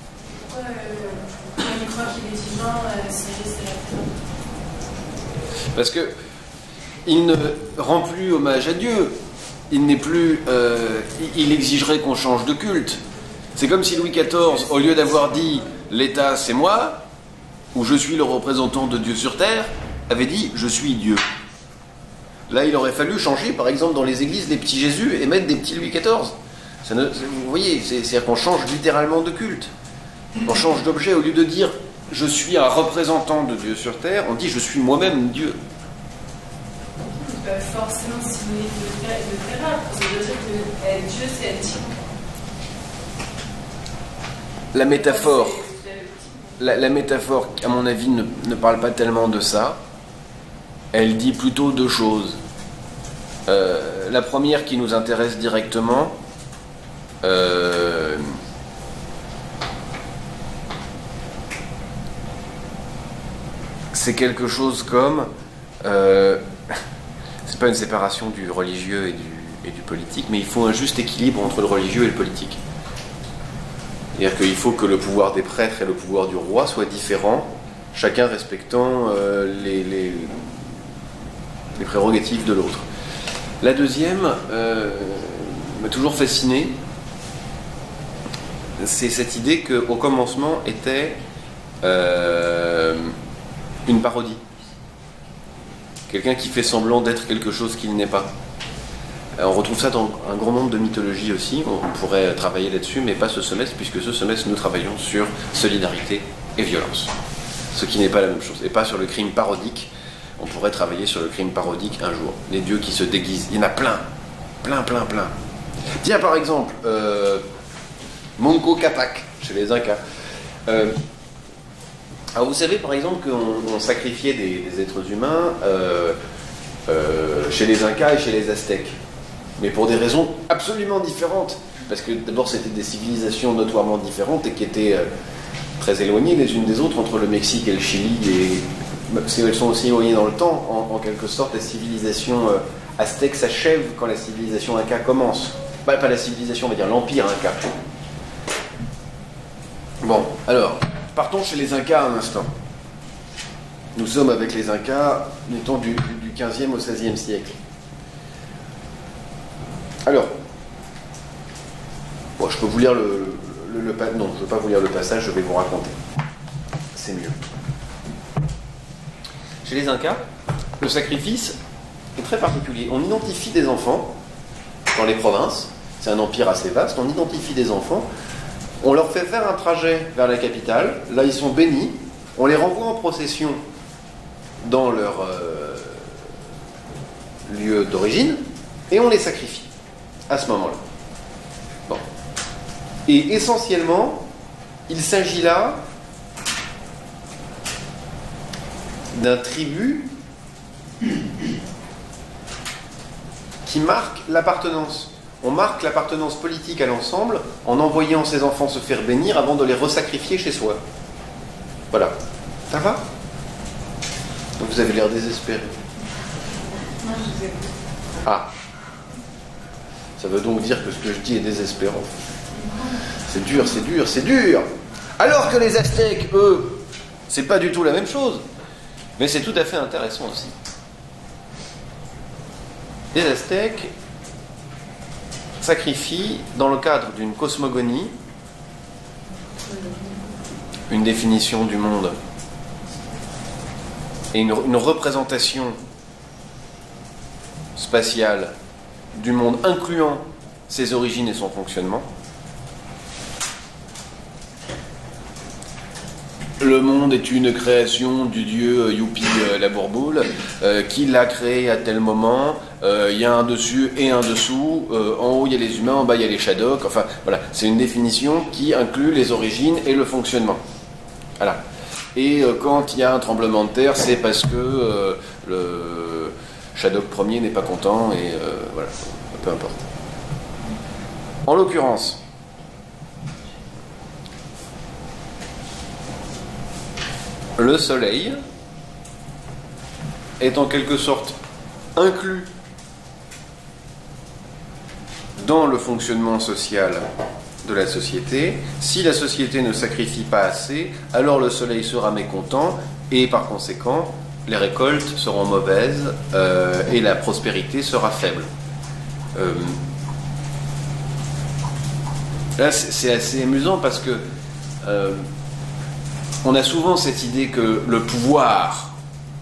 Il croit qu'il est divin, c'est la fin. Parce que il ne rend plus hommage à Dieu. Il n'est plus. Il exigerait qu'on change de culte. C'est comme si Louis XIV, au lieu d'avoir dit l'État c'est moi, ou je suis le représentant de Dieu sur terre, avait dit je suis Dieu. Là, il aurait fallu changer, par exemple, dans les églises, les petits Jésus et mettre des petits Louis XIV. Vous voyez, c'est-à-dire qu'on change littéralement de culte. On change d'objet. Au lieu de dire je suis un représentant de Dieu sur terre, on dit je suis moi-même Dieu. Forcément, si vous voulez de terrain, ça veut dire que Dieu c'est être type. La métaphore, à mon avis, ne parle pas tellement de ça. Elle dit plutôt deux choses. La première qui nous intéresse directement, c'est quelque chose comme... c'est pas une séparation du religieux et du politique, mais il faut un juste équilibre entre le religieux et le politique. C'est-à-dire qu'il faut que le pouvoir des prêtres et le pouvoir du roi soient différents, chacun respectant les prérogatives de l'autre. La deuxième m'a toujours fasciné, c'est cette idée qu'au commencement était une parodie. Quelqu'un qui fait semblant d'être quelque chose qu'il n'est pas. On retrouve ça dans un grand nombre de mythologies aussi, on pourrait travailler là-dessus, mais pas ce semestre, puisque ce semestre nous travaillons sur solidarité et violence. Ce qui n'est pas la même chose, et pas sur le crime parodique. On pourrait travailler sur le crime parodique un jour. Les dieux qui se déguisent, il y en a plein. Tiens, par exemple, Manco Capac, chez les Incas. Alors vous savez par exemple qu'on sacrifiait des êtres humains chez les Incas et chez les Aztèques, mais pour des raisons absolument différentes, parce que d'abord c'était des civilisations notoirement différentes et qui étaient très éloignées les unes des autres, entre le Mexique et le Chili, et elles sont aussi éloignées dans le temps, en quelque sorte la civilisation aztèque s'achève quand la civilisation Inca commence. Pas la civilisation, on va dire l'empire Inca. Bon, alors, partons chez les Incas un instant. Nous sommes avec les Incas, mettons, du 15e au 16e siècle. Alors, bon, je peux vous lire non, je ne veux pas vous lire le passage, je vais vous raconter. C'est mieux. Chez les Incas, le sacrifice est très particulier. On identifie des enfants dans les provinces, c'est un empire assez vaste, on identifie des enfants, on leur fait faire un trajet vers la capitale, là ils sont bénis, on les renvoie en procession dans leur lieu d'origine, et on les sacrifie à ce moment-là. Bon. Et essentiellement, il s'agit là d'un tribut qui marque l'appartenance. On marque l'appartenance politique à l'ensemble en envoyant ses enfants se faire bénir avant de les resacrifier chez soi. Voilà. Ça va ? Vous avez l'air désespéré. Ah. Ça veut donc dire que ce que je dis est désespérant. C'est dur, c'est dur, c'est dur. Alors que les Aztèques, eux, c'est pas du tout la même chose. Mais c'est tout à fait intéressant aussi. Les Aztèques sacrifient, dans le cadre d'une cosmogonie, une définition du monde et une représentation spatiale du monde incluant ses origines et son fonctionnement. Le monde est une création du dieu Youpi la Bourboule qui l'a créé à tel moment. Il y a un dessus et un dessous. En haut, il y a les humains, en bas, il y a les Shadok. Enfin, voilà. C'est une définition qui inclut les origines et le fonctionnement. Voilà. Et quand il y a un tremblement de terre, c'est parce que le Shadok premier n'est pas content et voilà. Peu importe. En l'occurrence, le soleil est en quelque sorte inclus dans le fonctionnement social de la société. Si la société ne sacrifie pas assez, alors le soleil sera mécontent et par conséquent les récoltes seront mauvaises et la prospérité sera faible. Là c'est assez amusant parce que on a souvent cette idée que le pouvoir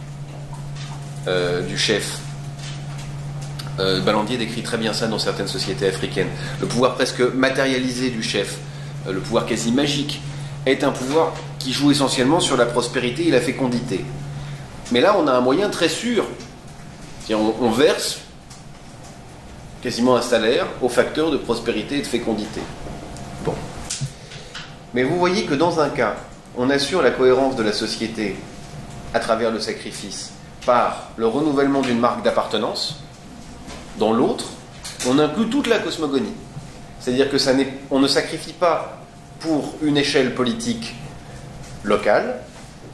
du chef, Ballandier décrit très bien ça dans certaines sociétés africaines, le pouvoir presque matérialisé du chef, le pouvoir quasi magique, est un pouvoir qui joue essentiellement sur la prospérité et la fécondité. Mais là, on a un moyen très sûr. On verse quasiment un salaire aux facteurs de prospérité et de fécondité. Bon. Mais vous voyez que dans un cas, on assure la cohérence de la société à travers le sacrifice par le renouvellement d'une marque d'appartenance. Dans l'autre, on inclut toute la cosmogonie. C'est-à-dire que on ne sacrifie pas pour une échelle politique locale,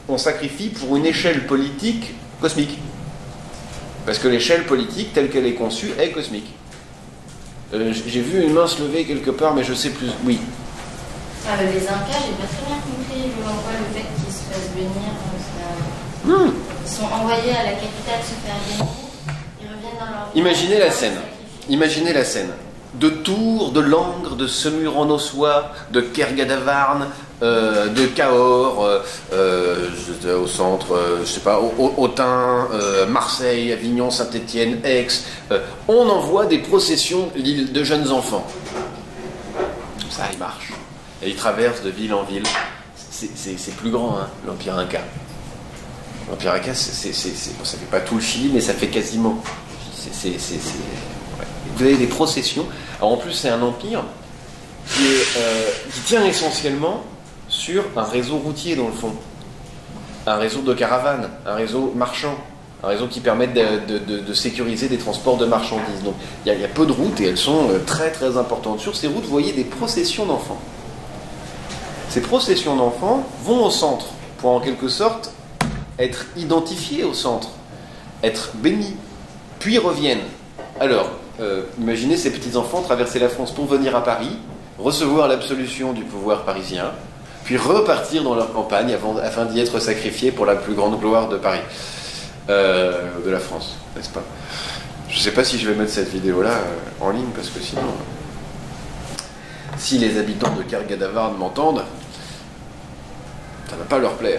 on sacrifie pour une échelle politique cosmique. Parce que l'échelle politique, telle qu'elle est conçue, est cosmique. J'ai vu une main se lever quelque part, mais je sais plus. Oui. Ah, les Incas, j'ai pas très bien compris le fait qu'ils se fassent bénir. Ils sont envoyés à la capitale se faire bénir. Ils reviennent dans leur... Imaginez la scène. Imaginez la scène. De Tours, de Langres, de Semur en Ossois, de Kergadavarn, de Cahors, au centre, je sais pas, Autun, Marseille, Avignon, Saint-Étienne, Aix. On envoie des processions de jeunes enfants. Ça, il marche. Et ils traversent de ville en ville. C'est plus grand, hein, l'Empire Inca. L'Empire Inca, bon, ça fait pas tout le Chili, mais ça fait quasiment. Ouais. Vous avez des processions. Alors en plus, c'est un empire qui tient essentiellement sur un réseau routier, dans le fond. Un réseau de caravanes, un réseau marchand, un réseau qui permet de sécuriser des transports de marchandises. Donc il y a peu de routes et elles sont très très importantes. Sur ces routes, vous voyez des processions d'enfants. Ces processions d'enfants vont au centre pour en quelque sorte être identifiés au centre, être bénis, puis reviennent. Alors, imaginez ces petits-enfants traverser la France pour venir à Paris, recevoir l'absolution du pouvoir parisien, puis repartir dans leur campagne afin d'y être sacrifiés pour la plus grande gloire de Paris, de la France, n'est-ce pas? Je ne sais pas si je vais mettre cette vidéo-là en ligne, parce que sinon, si les habitants de Kergadavarn m'entendent, ça ne va pas leur plaire.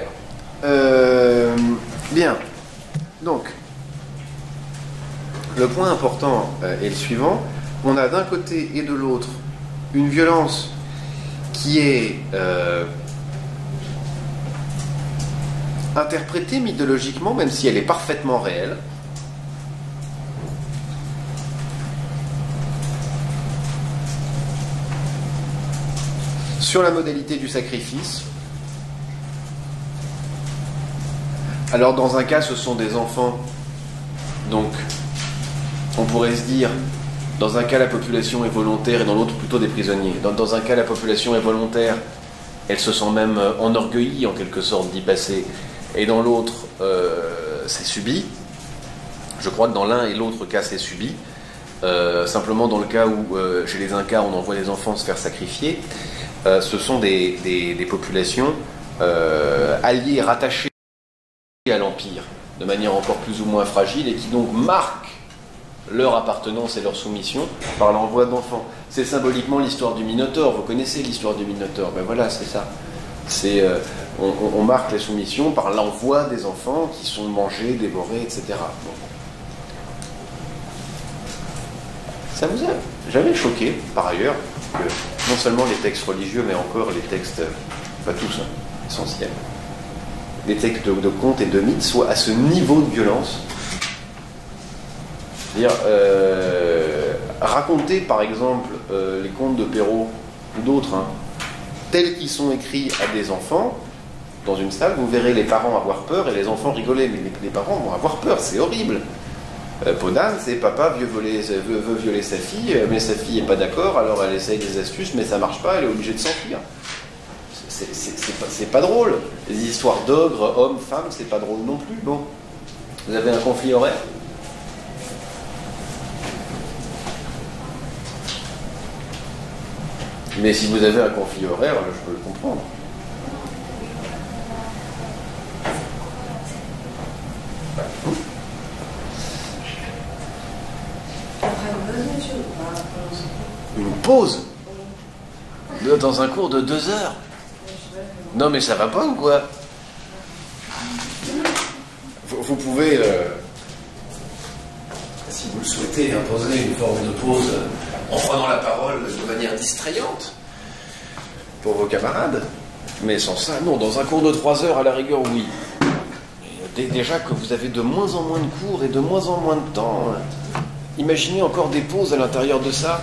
Bien. Donc, le point important est le suivant. On a d'un côté et de l'autre une violence qui est interprétée mythologiquement, même si elle est parfaitement réelle. Sur la modalité du sacrifice. Alors dans un cas, ce sont des enfants, donc on pourrait se dire, dans un cas la population est volontaire et dans l'autre plutôt des prisonniers. Dans un cas la population est volontaire, elle se sent même enorgueillie en quelque sorte d'y passer, et dans l'autre c'est subi. Je crois que dans l'un et l'autre cas c'est subi. Simplement dans le cas où chez les Incas on envoie les enfants se faire sacrifier, ce sont des populations alliées, rattachées à l'Empire, de manière encore plus ou moins fragile, et qui donc marquent leur appartenance et leur soumission par l'envoi d'enfants. C'est symboliquement l'histoire du Minotaure. Vous connaissez l'histoire du Minotaure? Ben voilà, c'est ça. On marque la soumission par l'envoi des enfants qui sont mangés, dévorés, etc. Bon. Ça vous a jamais choqué, par ailleurs, que non seulement les textes religieux, mais encore les textes, pas tous, hein, essentiels, les textes de contes et de mythes soient à ce niveau de violence? C'est-à-dire, raconter par exemple les contes de Perrault ou d'autres, hein, tels qu'ils sont écrits à des enfants, dans une salle, vous verrez les parents avoir peur et les enfants rigoler, mais les parents vont avoir peur, c'est horrible. Podane, c'est papa veut violer sa fille, mais sa fille n'est pas d'accord, alors elle essaye des astuces, mais ça marche pas, elle est obligée de s'enfuir. C'est pas drôle. Les histoires d'ogres, hommes, femmes, c'est pas drôle non plus. Bon, vous avez un conflit horaire? Mais si vous avez un conflit horaire, je peux le comprendre. Une pause dans un cours de 2 heures? Non mais ça va pas ou quoi? Vous pouvez, si vous le souhaitez, imposer une forme de pause en prenant la parole de manière distrayante pour vos camarades. Mais sans ça, non, dans un cours de 3 heures à la rigueur, oui. Déjà que vous avez de moins en moins de cours et de moins en moins de temps, imaginez encore des pauses à l'intérieur de ça.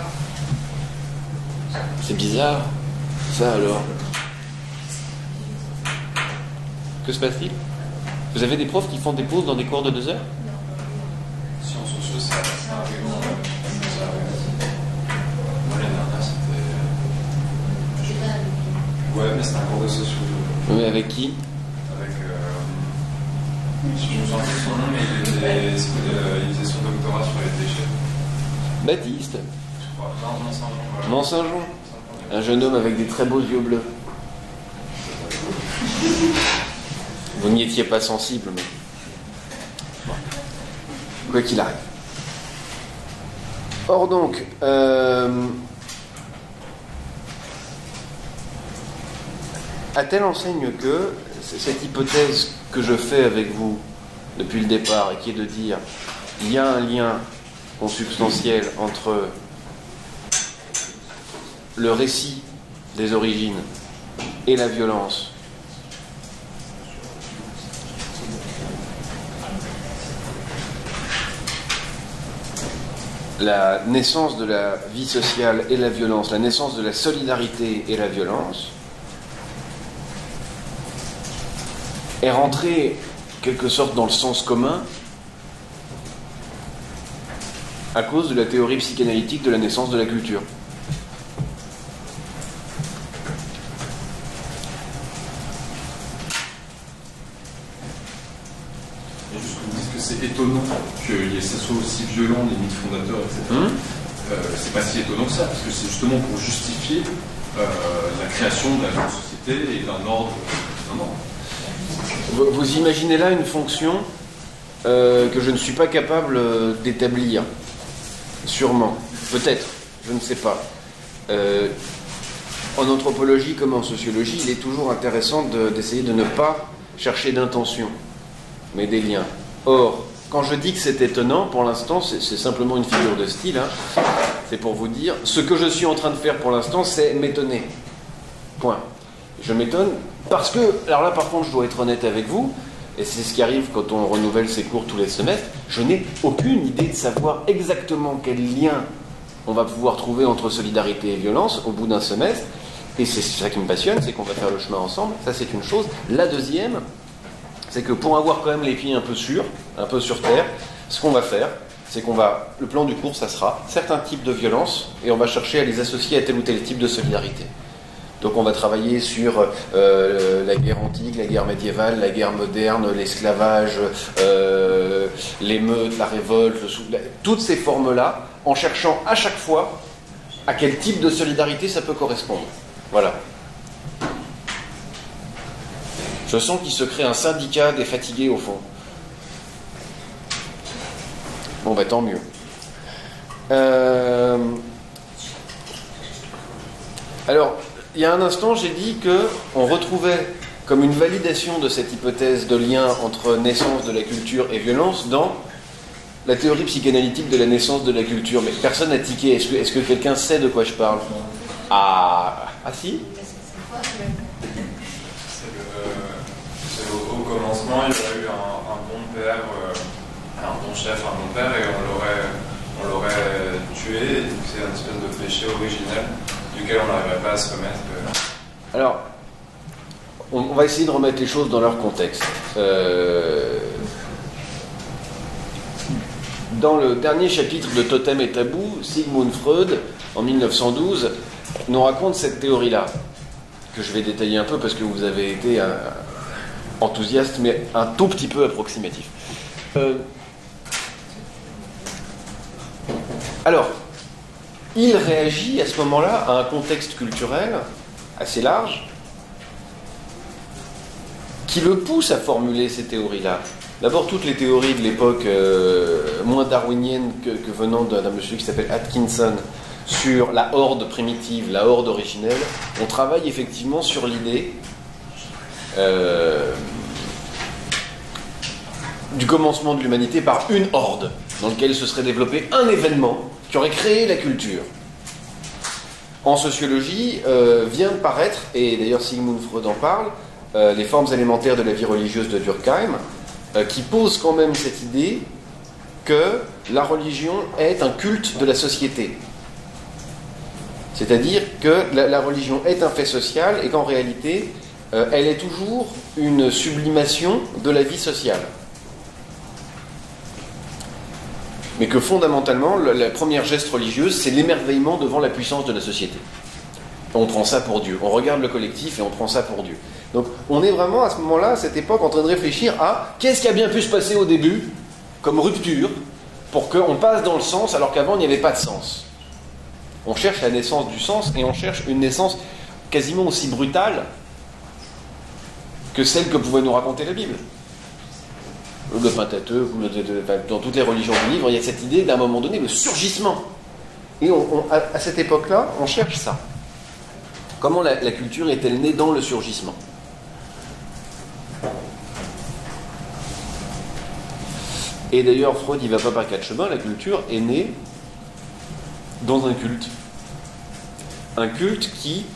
C'est bizarre. Ça alors. Que se passe-t-il? Vous avez des profs qui font des pauses dans des cours de 2 heures? Sciences sociaux, ça arrive. Moi, l'année dernière, c'était. Ouais, mais c'était un cours de sociaux. Mais avec qui? Avec Je me souviens plus de son nom, mais il faisait son doctorat sur les déchets. Baptiste. Je crois. Non, Mont-Saint-Jean. Voilà. Mont-Saint-Jean. Un jeune homme avec des très beaux yeux bleus. Vous n'y étiez pas sensible, mais... Bon. Quoi qu'il arrive. Or donc, à telle enseigne que cette hypothèse que je fais avec vous depuis le départ, et qui est de dire il y a un lien consubstantiel entre le récit des origines et la violence, la naissance de la vie sociale et la violence, la naissance de la solidarité et la violence, est rentrée quelque sorte dans le sens commun à cause de la théorie psychanalytique de la naissance de la culture. Et juste vous dites que c'est étonnant que ça soit aussi violent, les mythes fondateurs, etc. C'est pas si étonnant que ça, parce que c'est justement pour justifier la création d'une société et d'un ordre. Vous imaginez là une fonction que je ne suis pas capable d'établir. Sûrement. Peut-être. Je ne sais pas. En anthropologie comme en sociologie, il est toujours intéressant d'essayer de ne pas chercher d'intention, mais des liens. Or, quand je dis que c'est étonnant, pour l'instant, c'est simplement une figure de style. Hein. C'est pour vous dire, ce que je suis en train de faire pour l'instant, c'est m'étonner. Point. Je m'étonne parce que, alors là par contre je dois être honnête avec vous, et c'est ce qui arrive quand on renouvelle ses cours tous les semestres, je n'ai aucune idée de savoir exactement quel lien on va pouvoir trouver entre solidarité et violence au bout d'un semestre, et c'est ça qui me passionne, c'est qu'on va faire le chemin ensemble, ça c'est une chose. La deuxième, c'est que pour avoir quand même les pieds un peu sûrs, un peu sur terre, ce qu'on va faire, c'est le plan du cours, ça sera certains types de violences, et on va chercher à les associer à tel ou tel type de solidarité. Donc on va travailler sur la guerre antique, la guerre médiévale, la guerre moderne, l'esclavage, l'émeute, la révolte, toutes ces formes-là, en cherchant à chaque fois à quel type de solidarité ça peut correspondre. Voilà. Je sens qu'il se crée un syndicat des fatigués au fond. Bon, bah tant mieux. Alors, il y a un instant, j'ai dit qu'on retrouvait comme une validation de cette hypothèse de lien entre naissance de la culture et violence dans la théorie psychanalytique de la naissance de la culture. Mais personne n'a tiqué. Est-ce que quelqu'un sait de quoi je parle? Ah si? C'est au commencement, il y aurait eu un bon père, un bon chef, un bon père, et on l'aurait tué. Et donc c'est un espèce de péché originel duquel on n'arriverait pas à se remettre. Alors, on va essayer de remettre les choses dans leur contexte. Dans le dernier chapitre de Totem et Tabou, Sigmund Freud, en 1912, nous raconte cette théorie-là, que je vais détailler un peu parce que vous avez été enthousiaste, mais un tout petit peu approximatif. Alors, il réagit à ce moment-là à un contexte culturel assez large qui le pousse à formuler ces théories-là. D'abord, toutes les théories de l'époque moins darwiniennes que venant d'un monsieur qui s'appelle Atkinson sur la horde primitive, la horde originelle, on travaille effectivement sur l'idée du commencement de l'humanité par une horde dans laquelle se serait développé un événement qui aurait créé la culture. En sociologie, vient de paraître, et d'ailleurs Sigmund Freud en parle, les formes élémentaires de la vie religieuse de Durkheim, qui pose quand même cette idée que la religion est un culte de la société. C'est-à-dire que la religion est un fait social et qu'en réalité, elle est toujours une sublimation de la vie sociale. Mais que fondamentalement, la première geste religieuse, c'est l'émerveillement devant la puissance de la société. on prend ça pour Dieu. On regarde le collectif et on prend ça pour Dieu. Donc on est vraiment à ce moment-là, à cette époque, en train de réfléchir à qu'est-ce qui a bien pu se passer au début, comme rupture, pour qu'on passe dans le sens alors qu'avant il n'y avait pas de sens. On cherche la naissance du sens et on cherche une naissance quasiment aussi brutale que celle que pouvait nous raconter la Bible. Le Pentateuque, dans toutes les religions du livre, il y a cette idée d'un moment donné, le surgissement. Et à cette époque-là, on cherche ça. Comment la culture est-elle née dans le surgissement? Et d'ailleurs, Freud, il ne va pas par quatre chemins, la culture est née dans un culte. Un culte qui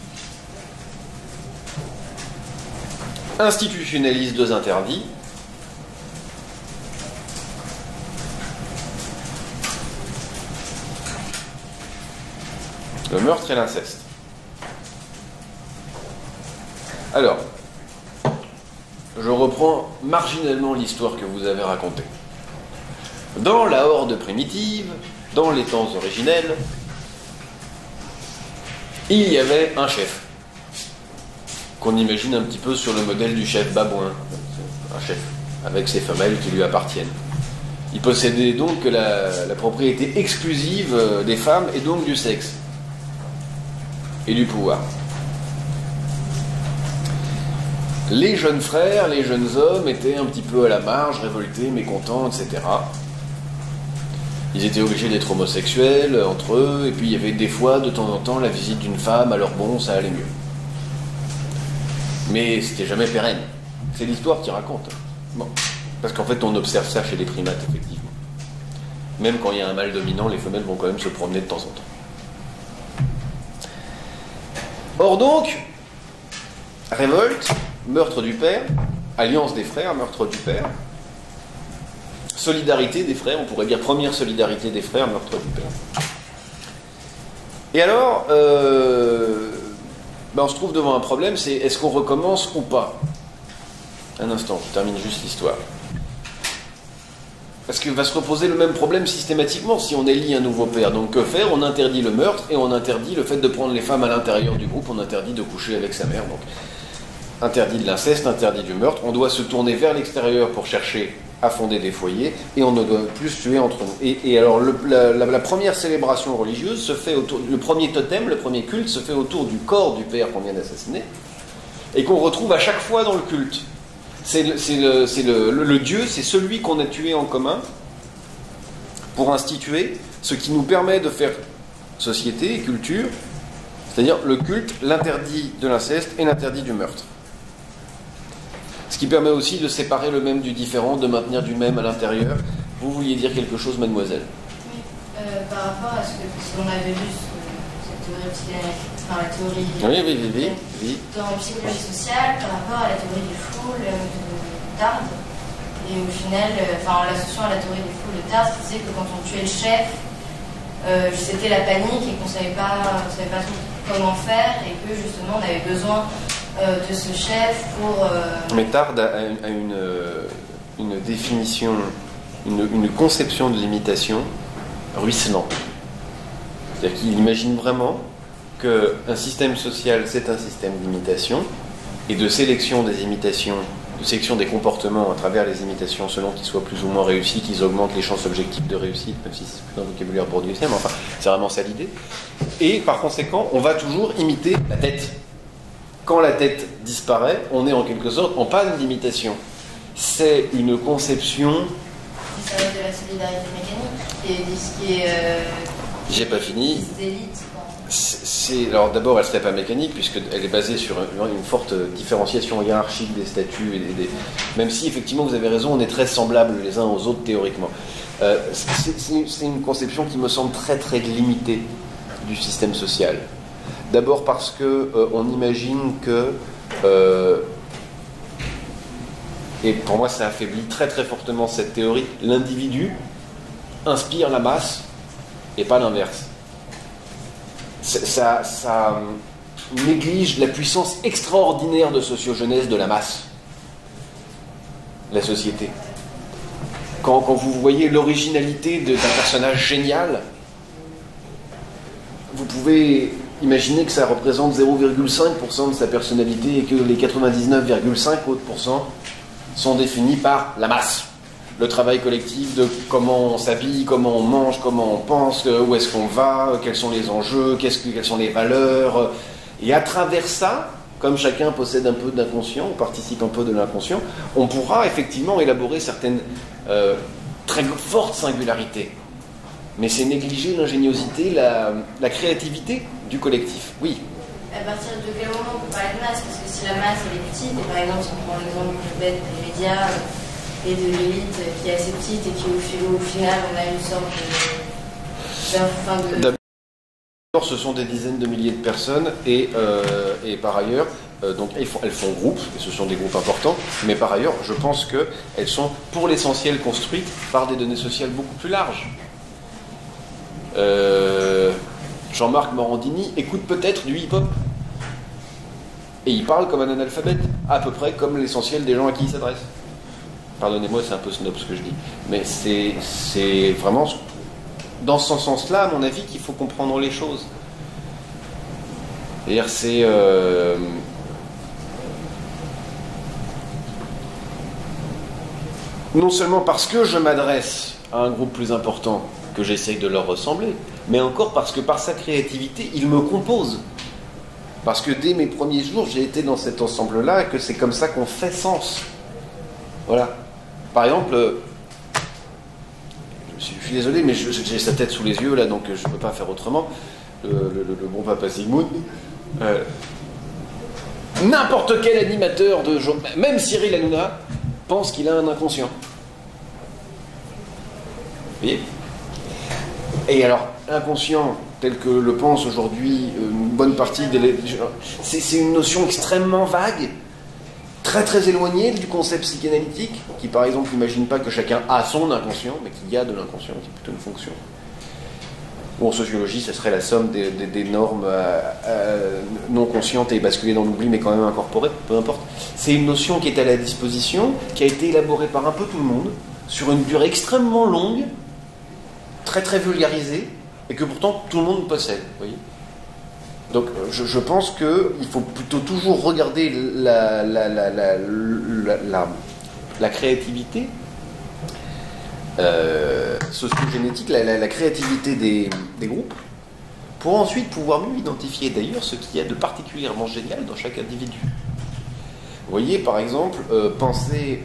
institutionnalise deux interdits. Le meurtre et l'inceste. Alors, je reprends marginalement l'histoire que vous avez racontée. Dans la horde primitive, dans les temps originels, il y avait un chef, qu'on imagine un petit peu sur le modèle du chef babouin, un chef, avec ses femelles qui lui appartiennent. Il possédait donc la propriété exclusive des femmes et donc du sexe, et du pouvoir. Les jeunes frères, les jeunes hommes étaient un petit peu à la marge, révoltés, mécontents, etc. Ils étaient obligés d'être homosexuels entre eux, et puis il y avait des fois, de temps en temps, la visite d'une femme, alors bon, ça allait mieux. Mais c'était jamais pérenne. C'est l'histoire qui raconte. Bon. Parce qu'en fait, on observe ça chez les primates, effectivement. Même quand il y a un mâle dominant, les femelles vont quand même se promener de temps en temps. Or donc, révolte, meurtre du père, alliance des frères, meurtre du père, solidarité des frères, on pourrait dire première solidarité des frères, meurtre du père. Et alors, on se trouve devant un problème, c'est est-ce qu'on recommence ou pas? Un instant, je termine juste l'histoire. Parce qu'il va se reposer le même problème systématiquement si on élit un nouveau père. Donc que faire? On interdit le meurtre et on interdit le fait de prendre les femmes à l'intérieur du groupe, on interdit de coucher avec sa mère. Donc interdit de l'inceste, interdit du meurtre. On doit se tourner vers l'extérieur pour chercher à fonder des foyers et on ne doit plus se tuer entre nous. Et alors la première célébration religieuse se fait autour, le premier totem, le premier culte se fait autour du corps du père qu'on vient d'assassiner et qu'on retrouve à chaque fois dans le culte. Le Dieu, c'est celui qu'on a tué en commun pour instituer ce qui nous permet de faire société et culture, c'est-à-dire le culte, l'interdit de l'inceste et l'interdit du meurtre. Ce qui permet aussi de séparer le même du différent, de maintenir du même à l'intérieur. Vous vouliez dire quelque chose, mademoiselle? Oui, par rapport à ce que si on avait vu cette théorie, enfin la théorie oui. Dans la psychologie sociale, par rapport à la théorie du fou, de Tarde, et au final, en l'associant à la théorie du fou de Tarde, qui disait que quand on tuait le chef, c'était la panique et qu'on ne savait pas trop comment faire et que justement on avait besoin de ce chef pour... Mais Tarde a une définition, une conception de l'imitation ruisselante. C'est-à-dire qu'il imagine vraiment qu'un système social, c'est un système d'imitation et de sélection des imitations, de sélection des comportements à travers les imitations selon qu'ils soient plus ou moins réussis, qu'ils augmentent les chances objectives de réussite, même si c'est plus un vocabulaire bourdieuien, mais enfin, c'est vraiment ça l'idée. Et par conséquent, on va toujours imiter la tête. Quand la tête disparaît, on est en quelque sorte en panne d'imitation. C'est une conception... Ça va de la solidarité mécanique, qui est J'ai pas fini. Des élites, quoi. Alors d'abord, elle ne serait pas mécanique, puisqu'elle est basée sur une forte différenciation hiérarchique des statuts, même si effectivement vous avez raison, on est très semblables les uns aux autres théoriquement. C'est une conception qui me semble très très limitée du système social. D'abord parce qu'on imagine que, et pour moi ça affaiblit très très fortement cette théorie, l'individu inspire la masse et pas l'inverse. Ça néglige la puissance extraordinaire de sociogenèse de la masse, la société. Quand vous voyez l'originalité d'un personnage génial, vous pouvez imaginez que ça représente 0,5% de sa personnalité et que les 99,5 autres pourcents sont définis par la masse. Le travail collectif de comment on s'habille, comment on mange, comment on pense, où est-ce qu'on va, quels sont les enjeux, quelles sont les valeurs. Et à travers ça, comme chacun possède un peu d'inconscient, ou participe un peu de l'inconscient, on pourra effectivement élaborer certaines très fortes singularités. Mais c'est négliger l'ingéniosité, la créativité du collectif. Oui. À partir de quel moment on peut parler de masse? Parce que si la masse elle est petite, et par exemple si on prend l'exemple du bête des médias et de l'élite qui est assez petite et qui au final on a une sorte de... D'abord ce sont des dizaines de milliers de personnes et par ailleurs, donc elles font groupe, et ce sont des groupes importants, mais par ailleurs je pense qu'elles sont pour l'essentiel construites par des données sociales beaucoup plus larges. Jean-Marc Morandini écoute peut-être du hip-hop. Et il parle comme un analphabète, à peu près comme l'essentiel des gens à qui il s'adresse. Pardonnez-moi, c'est un peu snob ce que je dis. Mais c'est vraiment dans ce sens-là, à mon avis, qu'il faut comprendre les choses. C'est-à-dire, c'est... non seulement parce que je m'adresse à un groupe plus important que j'essaye de leur ressembler, mais encore parce que par sa créativité, il me compose. Parce que dès mes premiers jours, j'ai été dans cet ensemble-là, et que c'est comme ça qu'on fait sens. Voilà. Par exemple, je suis désolé, mais j'ai sa tête sous les yeux, là, donc je ne peux pas faire autrement. Le bon papa Sigmund. N'importe quel animateur de jour, même Cyril Hanouna, pense qu'il a un inconscient. Vous voyez ? Et alors, inconscient, tel que le pense aujourd'hui une bonne partie c'est une notion extrêmement vague, très très éloignée du concept psychanalytique, qui par exemple n'imagine pas que chacun a son inconscient, mais qu'il y a de l'inconscient, qui est plutôt une fonction. Ou en sociologie, ce serait la somme des normes non conscientes et basculées dans l'oubli, mais quand même incorporées, peu importe. C'est une notion qui est à la disposition, qui a été élaborée par un peu tout le monde, sur une durée extrêmement longue, très très vulgarisée, et que pourtant tout le monde possède. Vous voyez ? Donc je pense qu'il faut plutôt toujours regarder la créativité sociogénétique, la créativité des groupes, pour ensuite pouvoir mieux identifier d'ailleurs ce qu'il y a de particulièrement génial dans chaque individu. Vous voyez, par exemple, pensez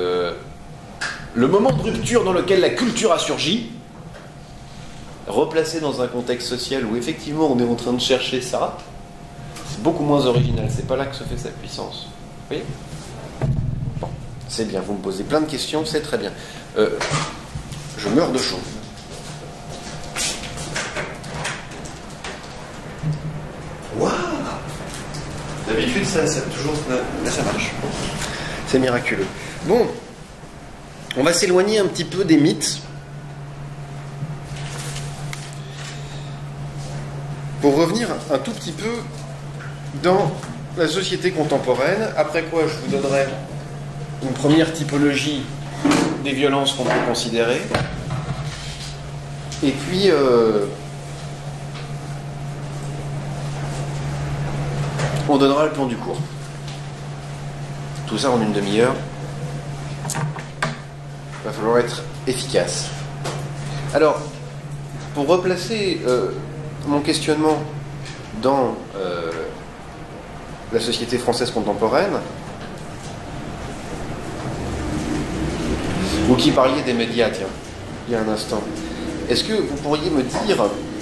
le moment de rupture dans lequel la culture a surgi, replacé dans un contexte social où effectivement on est en train de chercher ça, c'est beaucoup moins original, c'est pas là que se fait sa puissance. Vous voyez ? Bon, c'est bien, vous me posez plein de questions, c'est très bien. Je meurs de chaud. Waouh! D'habitude ça toujours, là ça marche. C'est miraculeux. Bon, on va s'éloigner un petit peu des mythes. Pour revenir un tout petit peu dans la société contemporaine, après quoi je vous donnerai une première typologie des violences qu'on peut considérer, et puis on donnera le plan du cours. Tout ça en une demi-heure. Il va falloir être efficace. Alors, pour replacer mon questionnement dans la société française contemporaine, vous qui parliez des médias, tiens, il y a un instant, est-ce que vous pourriez me dire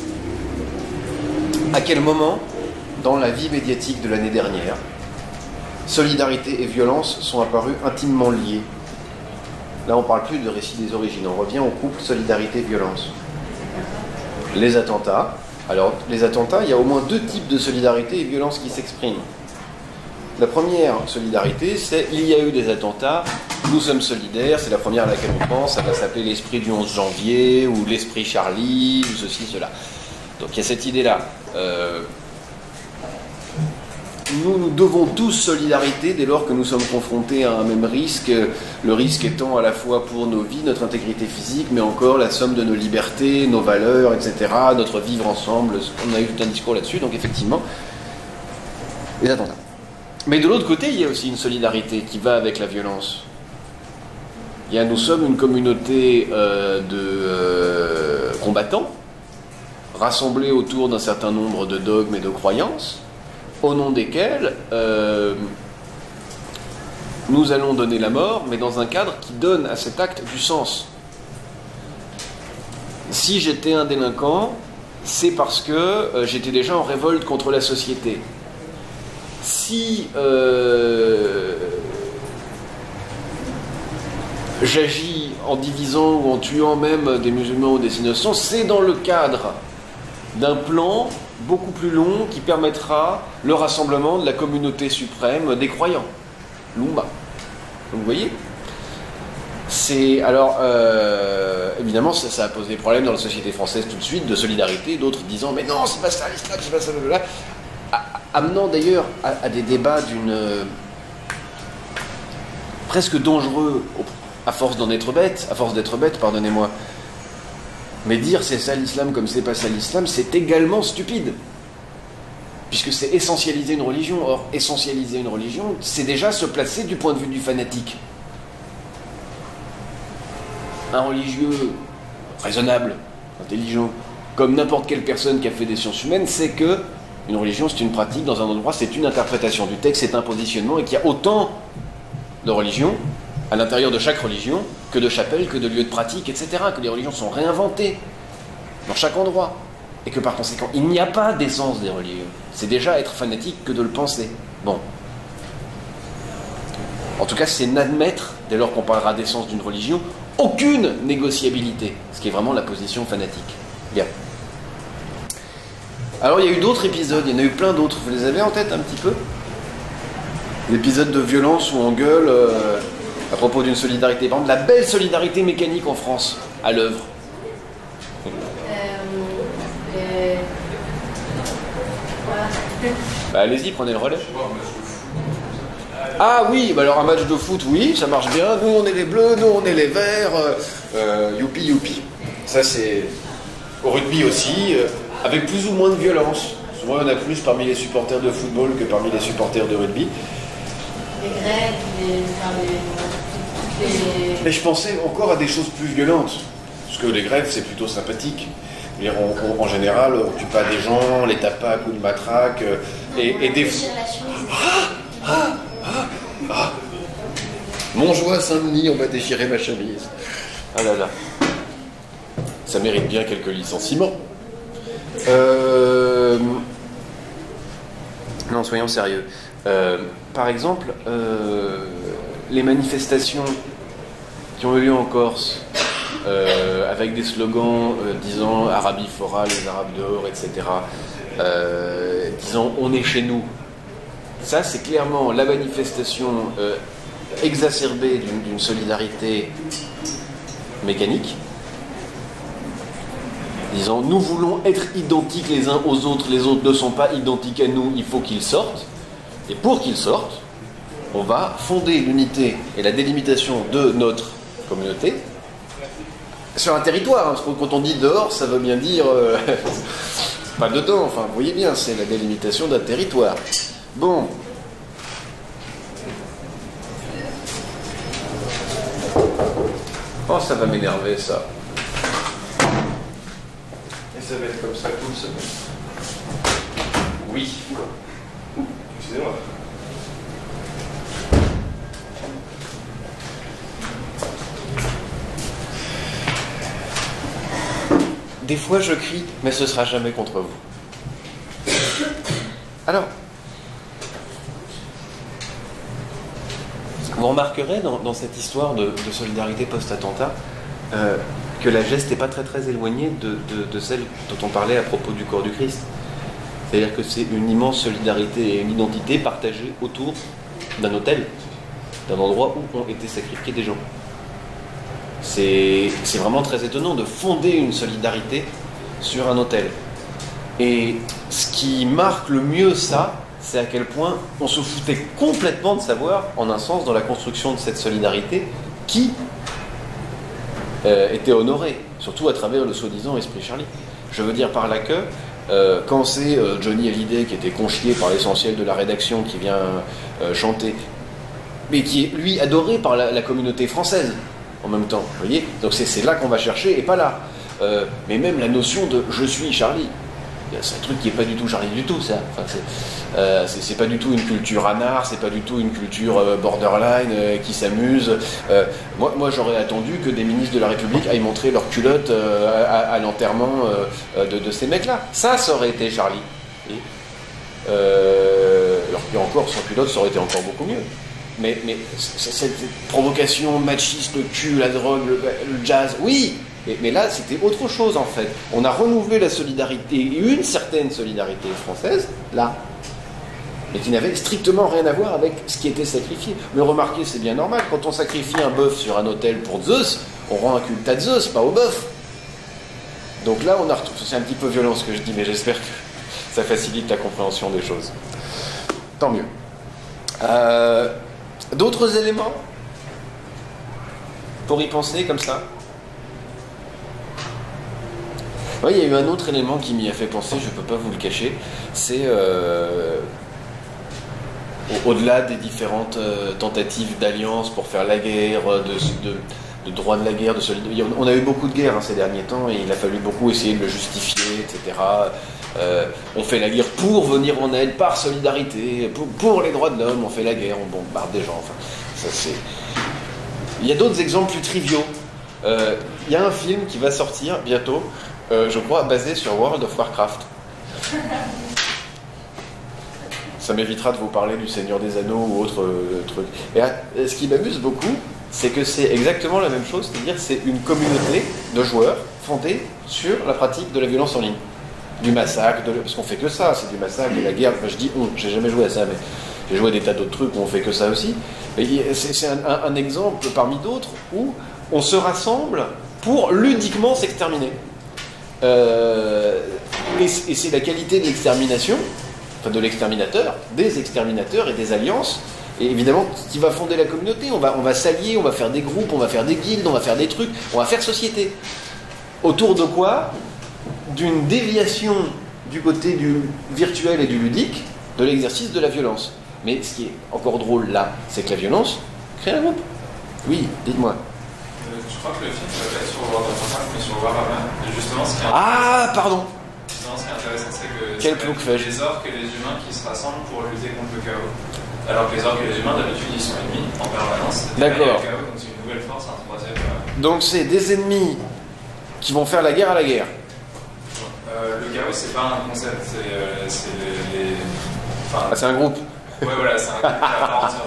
à quel moment, dans la vie médiatique de l'année dernière, solidarité et violence sont apparus intimement liés? Là, on ne parle plus de récit des origines, on revient au couple solidarité et violence. Les attentats. Alors, les attentats, il y a au moins deux types de solidarité et violence qui s'expriment. La première solidarité, c'est il y a eu des attentats, nous sommes solidaires, c'est la première à laquelle on pense, ça va s'appeler l'esprit du 11 janvier, ou l'esprit Charlie, ou ceci, cela. Donc il y a cette idée-là. nous devons tous solidarité dès lors que nous sommes confrontés à un même risque, le risque étant à la fois pour nos vies, notre intégrité physique, mais encore la somme de nos libertés, nos valeurs, etc., notre vivre ensemble. On a eu tout un discours là-dessus, donc effectivement, les attentats. Mais de l'autre côté, il y a aussi une solidarité qui va avec la violence. Nous sommes une communauté de combattants, rassemblés autour d'un certain nombre de dogmes et de croyances, au nom desquels nous allons donner la mort, mais dans un cadre qui donne à cet acte du sens. Si j'étais un délinquant, c'est parce que j'étais déjà en révolte contre la société. Si j'agis en divisant ou en tuant même des musulmans ou des innocents, c'est dans le cadre d'un plan beaucoup plus long qui permettra le rassemblement de la communauté suprême des croyants, l'Oumma. Donc vous voyez, alors évidemment ça a posé des problèmes dans la société française tout de suite, de solidarité, d'autres disant mais non c'est pas ça l'islam, c'est pas ça, blablabla, amenant d'ailleurs à des débats presque dangereux à force d'être bête, pardonnez-moi. Mais dire c'est ça l'islam comme c'est pas ça l'islam, c'est également stupide. Puisque c'est essentialiser une religion. Or, essentialiser une religion, c'est déjà se placer du point de vue du fanatique. Un religieux raisonnable, intelligent, comme n'importe quelle personne qui a fait des sciences humaines, sait que une religion c'est une pratique dans un endroit, c'est une interprétation du texte, c'est un positionnement, et qu'il y a autant de religions à l'intérieur de chaque religion, que de chapelles, que de lieux de pratique, etc., que les religions sont réinventées dans chaque endroit, et que par conséquent, il n'y a pas d'essence des religions. C'est déjà être fanatique que de le penser. Bon. En tout cas, c'est n'admettre, dès lors qu'on parlera d'essence d'une religion, aucune négociabilité, ce qui est vraiment la position fanatique. Bien. Alors, il y a eu d'autres épisodes, il y en a eu plein d'autres. Vous les avez en tête un petit peu? L'épisode de violence où on gueule... à propos d'une solidarité, par exemple, la belle solidarité mécanique en France, à l'œuvre. Bah, allez-y, prenez le relais. Ah oui, bah alors un match de foot, oui, ça marche bien. Nous, on est les bleus, nous, on est les verts. Youpi, youpi. Ça, c'est au rugby aussi, avec plus ou moins de violence. Souvent, il y en a plus parmi les supporters de football que parmi les supporters de rugby. Les grèves, Mais je pensais encore à des choses plus violentes. Parce que les grèves, c'est plutôt sympathique. En général, on ne tue pas des gens, on les tape pas à coups de matraque. Et des... Montjoie, Saint-Denis, on va déchirer ma chemise. Ah là là. Ça mérite bien quelques licenciements. Non, soyons sérieux. Par exemple, les manifestations qui ont eu lieu en Corse, avec des slogans disant Arabie fora, les Arabes dehors, etc., disant on est chez nous. Ça, c'est clairement la manifestation exacerbée d'une solidarité mécanique, disant nous voulons être identiques les uns aux autres ne sont pas identiques à nous, il faut qu'ils sortent, et pour qu'ils sortent, on va fonder l'unité et la délimitation de notre communauté sur un territoire. Parce que quand on dit dehors, ça veut bien dire pas dedans. Enfin, vous voyez bien, c'est la délimitation d'un territoire. Bon. Oh, ça va m'énerver, ça. Et ça va être comme ça tout le semestre. Oui. Excusez-moi. Des fois je crie, mais ce sera jamais contre vous. Alors, vous remarquerez dans cette histoire de solidarité post-attentat que la geste n'est pas très très éloignée de celle dont on parlait à propos du corps du Christ. C'est-à-dire que c'est une immense solidarité et une identité partagée autour d'un autel, d'un endroit où ont été sacrifiés des gens. C'est vraiment très étonnant de fonder une solidarité sur un autel. Et ce qui marque le mieux ça, c'est à quel point on se foutait complètement de savoir, en un sens, dans la construction de cette solidarité, qui était honorée, surtout à travers le soi-disant esprit Charlie. Je veux dire par là que, quand c'est Johnny Hallyday qui était conchié par l'essentiel de la rédaction, qui vient chanter, mais qui est, lui, adoré par la communauté française, en même temps, vous voyez. Donc c'est là qu'on va chercher, et pas là. Mais même la notion de « je suis Charlie », c'est un truc qui n'est pas du tout Charlie du tout, ça. Enfin, c'est pas du tout une culture anard, c'est pas du tout une culture borderline qui s'amuse. Moi j'aurais attendu que des ministres de la République aillent montrer leur culotte à l'enterrement de ces mecs-là. Ça aurait été Charlie. Alors qu'il y a encore, sans culotte, ça aurait été encore beaucoup mieux. Mais cette provocation machiste, le cul, la drogue, le jazz, oui. Mais là, c'était autre chose, en fait. On a renouvelé la solidarité, une certaine solidarité française, là, mais qui n'avait strictement rien à voir avec ce qui était sacrifié. Mais remarquez, c'est bien normal, quand on sacrifie un bœuf sur un autel pour Zeus, on rend un culte à Zeus, pas au bœuf. Donc là, on a retrouvé... C'est un petit peu violent ce que je dis, mais j'espère que ça facilite la compréhension des choses. Tant mieux. D'autres éléments pour y penser comme ça? Oui, il y a eu un autre élément qui m'y a fait penser, je ne peux pas vous le cacher, c'est au-delà des différentes tentatives d'alliance pour faire la guerre, de droit de la guerre, de solidarité. On a eu beaucoup de guerres ces derniers temps et il a fallu beaucoup essayer de le justifier, etc. On fait la guerre pour venir en aide, par solidarité, pour les droits de l'homme, on fait la guerre, on bombarde des gens. Enfin, ça, c'est... Il y a d'autres exemples plus triviaux. Il y a un film qui va sortir bientôt, je crois, basé sur World of Warcraft. Ça m'évitera de vous parler du Seigneur des Anneaux ou autre truc. Et ce qui m'amuse beaucoup, c'est que c'est exactement la même chose, c'est-à-dire c'est une communauté de joueurs fondée sur la pratique de la violence en ligne. Du massacre, parce qu'on fait que ça, c'est du massacre, de la guerre. Enfin, je dis j'ai jamais joué à ça, mais j'ai joué à des tas d'autres trucs où on fait que ça aussi. C'est un exemple parmi d'autres où on se rassemble pour ludiquement s'exterminer. Et c'est la qualité de l'extermination, enfin de l'exterminateur, des exterminateurs et des alliances, et évidemment qui va fonder la communauté. On va s'allier, on va faire des groupes, on va faire des guildes, on va faire des trucs, on va faire société. Autour de quoi? D'une déviation du côté du virtuel et du ludique, de l'exercice de la violence. Mais ce qui est encore drôle là, c'est que la violence crée un groupe. Oui, dites-moi. Je crois que le film s'appelle sur World of Warcraft, mais sur Warhammer. Et justement, ce qui est pardon. Justement, ce qui est intéressant, c'est que quel plouc fais-je? Les orques et les humains qui se rassemblent pour lutter contre le chaos. Alors que les orques et les humains, d'habitude, ils sont ennemis en permanence. D'accord. Le chaos, donc c'est une nouvelle force, un troisième. Donc c'est des ennemis qui vont faire la guerre à la guerre. Le chaos, c'est pas un concept, c'est les... Enfin, c'est un groupe. Ouais, voilà, c'est un groupe qui appartient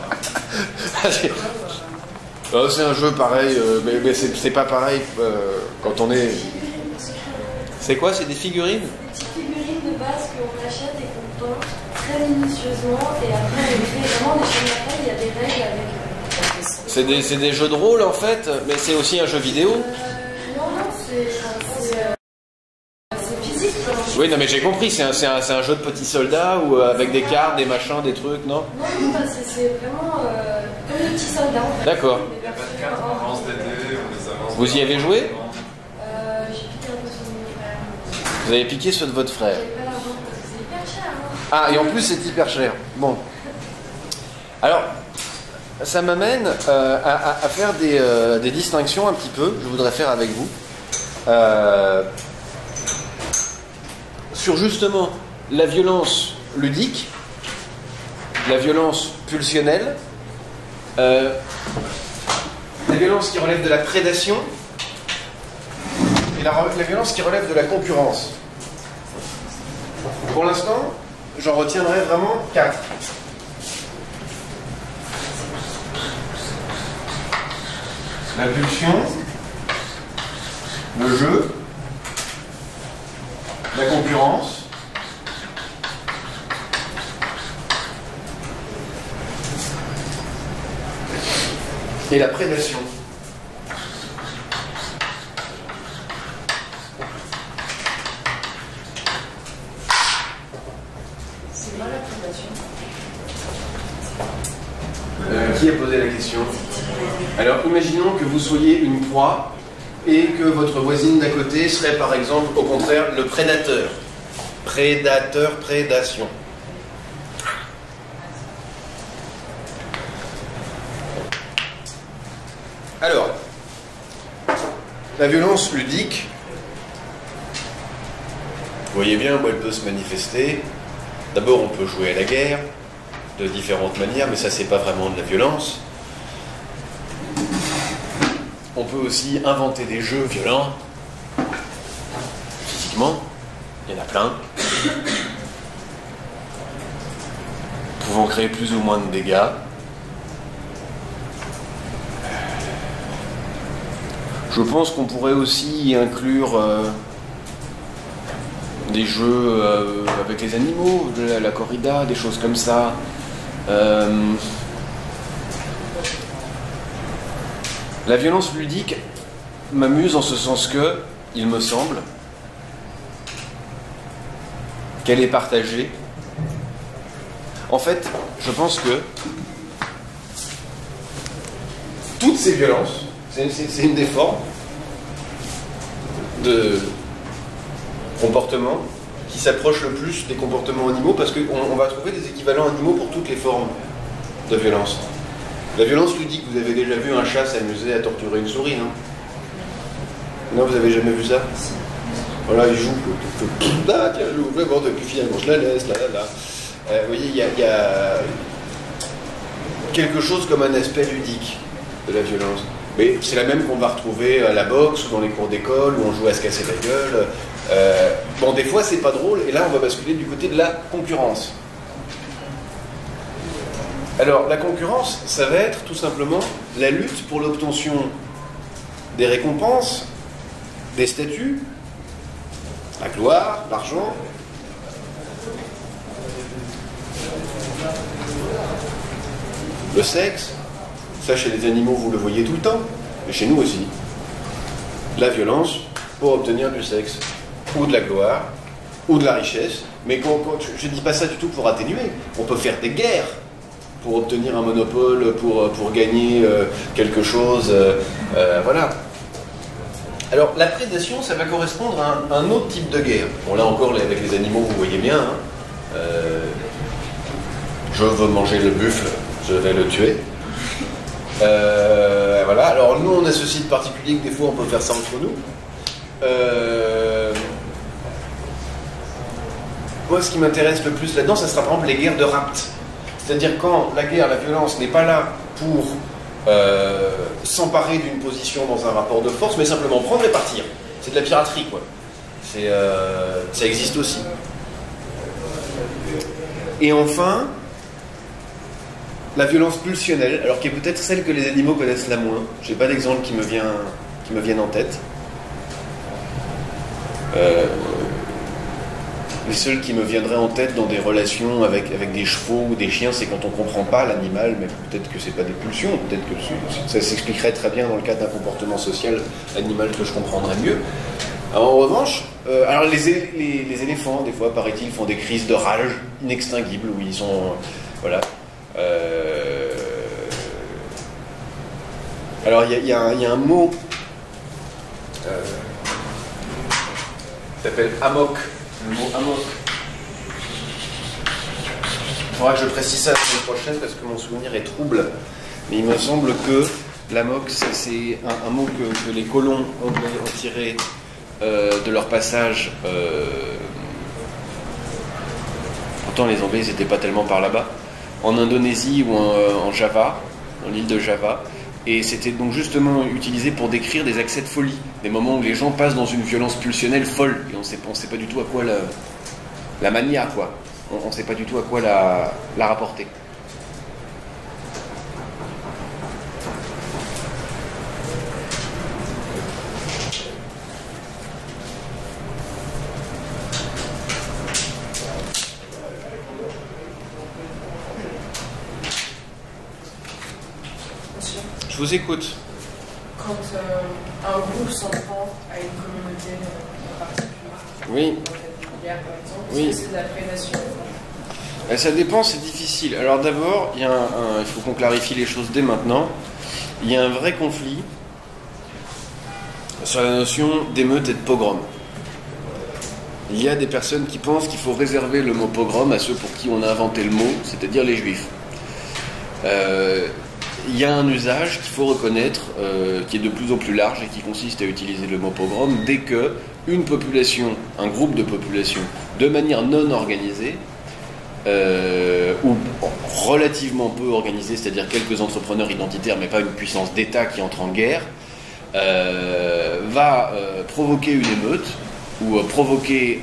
c'est un jeu pareil, mais c'est pas pareil quand on est... C'est quoi? C'est des figurines? Des petites figurines de base qu'on achète et qu'on peint très minutieusement, et après on fait vraiment des choses après, il y a des règles avec... C'est des jeux de rôle en fait, mais c'est aussi un jeu vidéo? Non, c'est physique. Oui, non mais j'ai compris, c'est un jeu de petits soldats ou avec des cartes, des machins, des trucs, non? Non, c'est vraiment comme des petits soldats. En fait. D'accord. Il n'y a pas de cartes, on lance des dés, on les avance. Vous y avez joué? J'ai piqué un peu sur mon frère. Vous avez piqué ceux de votre frère? J'ai pas l'argent parce que c'est hyper cher. Ah, et en plus c'est hyper cher. Bon. Alors, ça m'amène à faire des distinctions un petit peu, je voudrais faire avec vous. Sur justement la violence ludique, la violence pulsionnelle, la violence qui relève de la prédation et la violence qui relève de la concurrence. Pour l'instant, j'en retiendrai vraiment 4. La pulsion, le jeu, la concurrence, et la prédation. C'est pas la prédation. Qui a posé la question? Alors, imaginons que vous soyez une proie et que votre voisine d'à côté serait, par exemple, au contraire, le prédateur. Prédateur, prédation. Alors, la violence ludique, vous voyez bien où elle peut se manifester. D'abord, on peut jouer à la guerre de différentes manières, mais ça, c'est pas vraiment de la violence. On peut aussi inventer des jeux violents, physiquement, il y en a plein, pouvant créer plus ou moins de dégâts. Je pense qu'on pourrait aussi inclure des jeux avec les animaux, la corrida, des choses comme ça. La violence ludique m'amuse en ce sens que, il me semble, qu'elle est partagée. En fait, je pense que toutes ces violences, c'est une des formes de comportement qui s'approche le plus des comportements animaux, parce qu'on va trouver des équivalents animaux pour toutes les formes de violence. La violence ludique, vous avez déjà vu un chat s'amuser à torturer une souris, non? Non, vous avez jamais vu ça? Voilà, il joue. Ah, tiens, je joue, bon, depuis finalement, je la laisse, là. Vous voyez, il y a quelque chose comme un aspect ludique de la violence. Mais c'est la même qu'on va retrouver à la boxe ou dans les cours d'école où on joue à se casser la gueule. Bon, des fois, c'est pas drôle, et là, on va basculer du côté de la concurrence. Alors, la concurrence, ça va être tout simplement la lutte pour l'obtention des récompenses, des statuts, la gloire, l'argent. Le sexe, ça chez les animaux vous le voyez tout le temps, mais chez nous aussi. La violence pour obtenir du sexe, ou de la gloire, ou de la richesse. Mais je ne dis pas ça du tout pour atténuer. On peut faire des guerres pour obtenir un monopole, pour gagner quelque chose. Voilà. Alors la prédation, ça va correspondre à un autre type de guerre. Bon, là encore, avec les animaux, vous voyez bien. Hein. Je veux manger le buffle, je vais le tuer. Voilà. Alors nous, on a ce site particulier que des fois, on peut faire ça entre nous. Moi, ce qui m'intéresse le plus là-dedans, ça sera par exemple les guerres de rapt. C'est-à-dire quand la guerre, la violence n'est pas là pour s'emparer d'une position dans un rapport de force, mais simplement prendre et partir. C'est de la piraterie, quoi. Ça existe aussi. Et enfin, la violence pulsionnelle, alors qui est peut-être celle que les animaux connaissent la moins. J'ai pas d'exemple qui me viennent en tête. Les seuls qui me viendraient en tête dans des relations avec des chevaux ou des chiens, c'est quand on ne comprend pas l'animal, mais peut-être que c'est pas des pulsions, peut-être que ça s'expliquerait très bien dans le cadre d'un comportement social animal que je comprendrais mieux. Alors, en revanche, alors les éléphants, des fois, paraît-il, font des crises de rage inextinguibles, où ils sont... voilà. Alors, il y a un mot qui s'appelle amok. Le mot amok. Il faudra que je précise ça la semaine prochaine parce que mon souvenir est trouble. Mais il me semble que l'amok, c'est un mot que les colons anglais ont tiré de leur passage. Pourtant, les Anglais n'étaient pas tellement par là-bas. En Indonésie ou en Java, dans l'île de Java. Et c'était donc justement utilisé pour décrire des accès de folie, des moments où les gens passent dans une violence pulsionnelle folle, et on sait pas du tout à quoi la manier, quoi. On ne sait pas du tout à quoi la rapporter. Je vous écoute. Quand un groupe s'en prend à une communauté en particulier, Oui. par exemple, Oui. est-ce que c'est de la prédation? Ça dépend, c'est difficile. Alors d'abord, il faut qu'on clarifie les choses dès maintenant. Il y a un vrai conflit sur la notion d'émeute et de pogrom. Il y a des personnes qui pensent qu'il faut réserver le mot pogrom à ceux pour qui on a inventé le mot, c'est-à-dire les juifs. Il y a un usage qu'il faut reconnaître, qui est de plus en plus large et qui consiste à utiliser le mot pogrom dès que une population, un groupe de population, de manière non organisée, ou relativement peu organisée, c'est-à-dire quelques entrepreneurs identitaires, mais pas une puissance d'État qui entre en guerre, va provoquer une émeute ou provoquer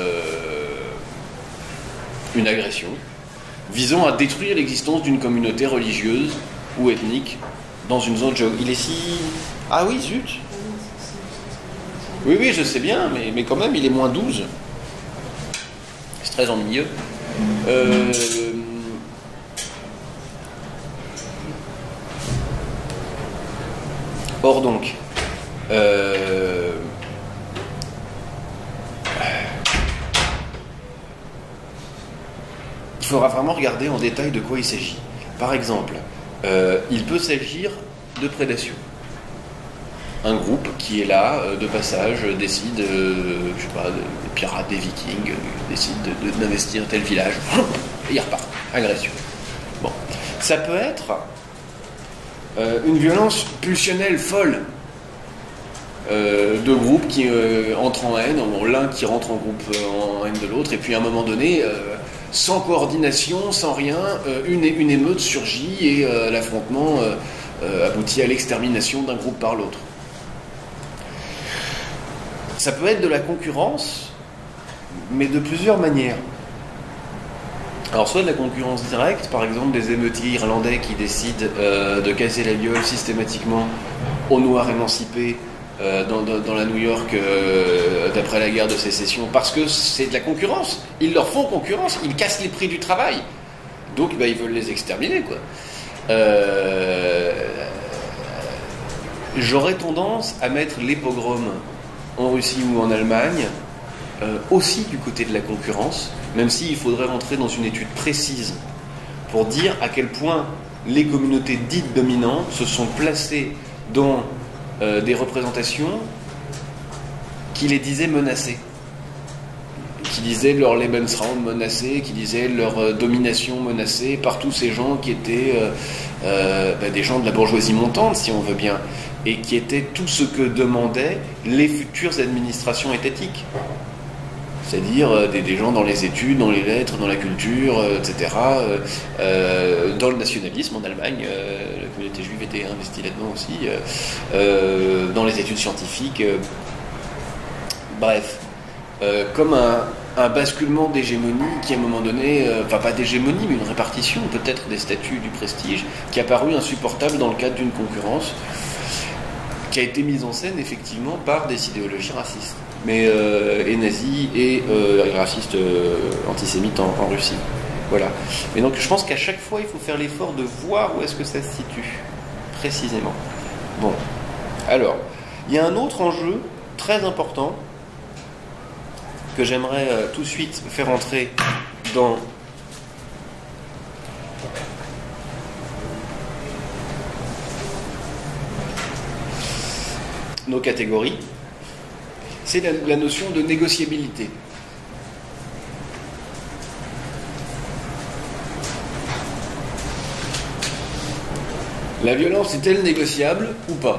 une agression visant à détruire l'existence d'une communauté religieuse ou ethnique dans une zone géographique. Il est si... Ah oui, zut. Oui, je sais bien, mais quand même, il est moins 12. C'est très ennuyeux. Or donc, il faudra vraiment regarder en détail de quoi il s'agit. Par exemple, il peut s'agir de prédation. Un groupe qui est là, de passage, décide, je sais pas, des pirates, des vikings, décide d'investir tel village, et il repart. Agression. Bon. Ça peut être une violence pulsionnelle folle de groupes qui entrent en haine, l'un qui rentre en groupe en haine de l'autre, et puis à un moment donné, sans coordination, sans rien, une émeute surgit et l'affrontement aboutit à l'extermination d'un groupe par l'autre. Ça peut être de la concurrence, mais de plusieurs manières. Alors soit de la concurrence directe, par exemple des émeutiers irlandais qui décident de casser la gueule systématiquement aux Noirs émancipés dans la New York d'après la guerre de sécession, parce que c'est de la concurrence. Ils leur font concurrence, ils cassent les prix du travail. Donc ils veulent les exterminer, quoi. J'aurais tendance à mettre les pogroms en Russie ou en Allemagne aussi du côté de la concurrence, même s'il faudrait rentrer dans une étude précise pour dire à quel point les communautés dites dominantes se sont placées dans des représentations qui les disaient menacées, qui disaient leur Lebensraum menacé, qui disaient leur domination menacée par tous ces gens qui étaient des gens de la bourgeoisie montante, si on veut bien, et qui étaient tout ce que demandaient les futures administrations étatiques. C'est-à-dire des gens dans les études, dans les lettres, dans la culture, etc. Dans le nationalisme en Allemagne, la communauté juive était investie là-dedans aussi, dans les études scientifiques. Bref, comme un basculement d'hégémonie qui à un moment donné, enfin pas d'hégémonie, mais une répartition peut-être des statuts du prestige, qui a paru insupportable dans le cadre d'une concurrence qui a été mise en scène effectivement par des idéologies racistes, mais et nazis et racistes antisémites en Russie. Voilà. Mais donc je pense qu'à chaque fois il faut faire l'effort de voir où est-ce que ça se situe précisément. Bon. Alors, il y a un autre enjeu très important que j'aimerais tout de suite faire entrer dans nos catégories, c'est la notion de négociabilité. La violence est-elle négociable ou pas?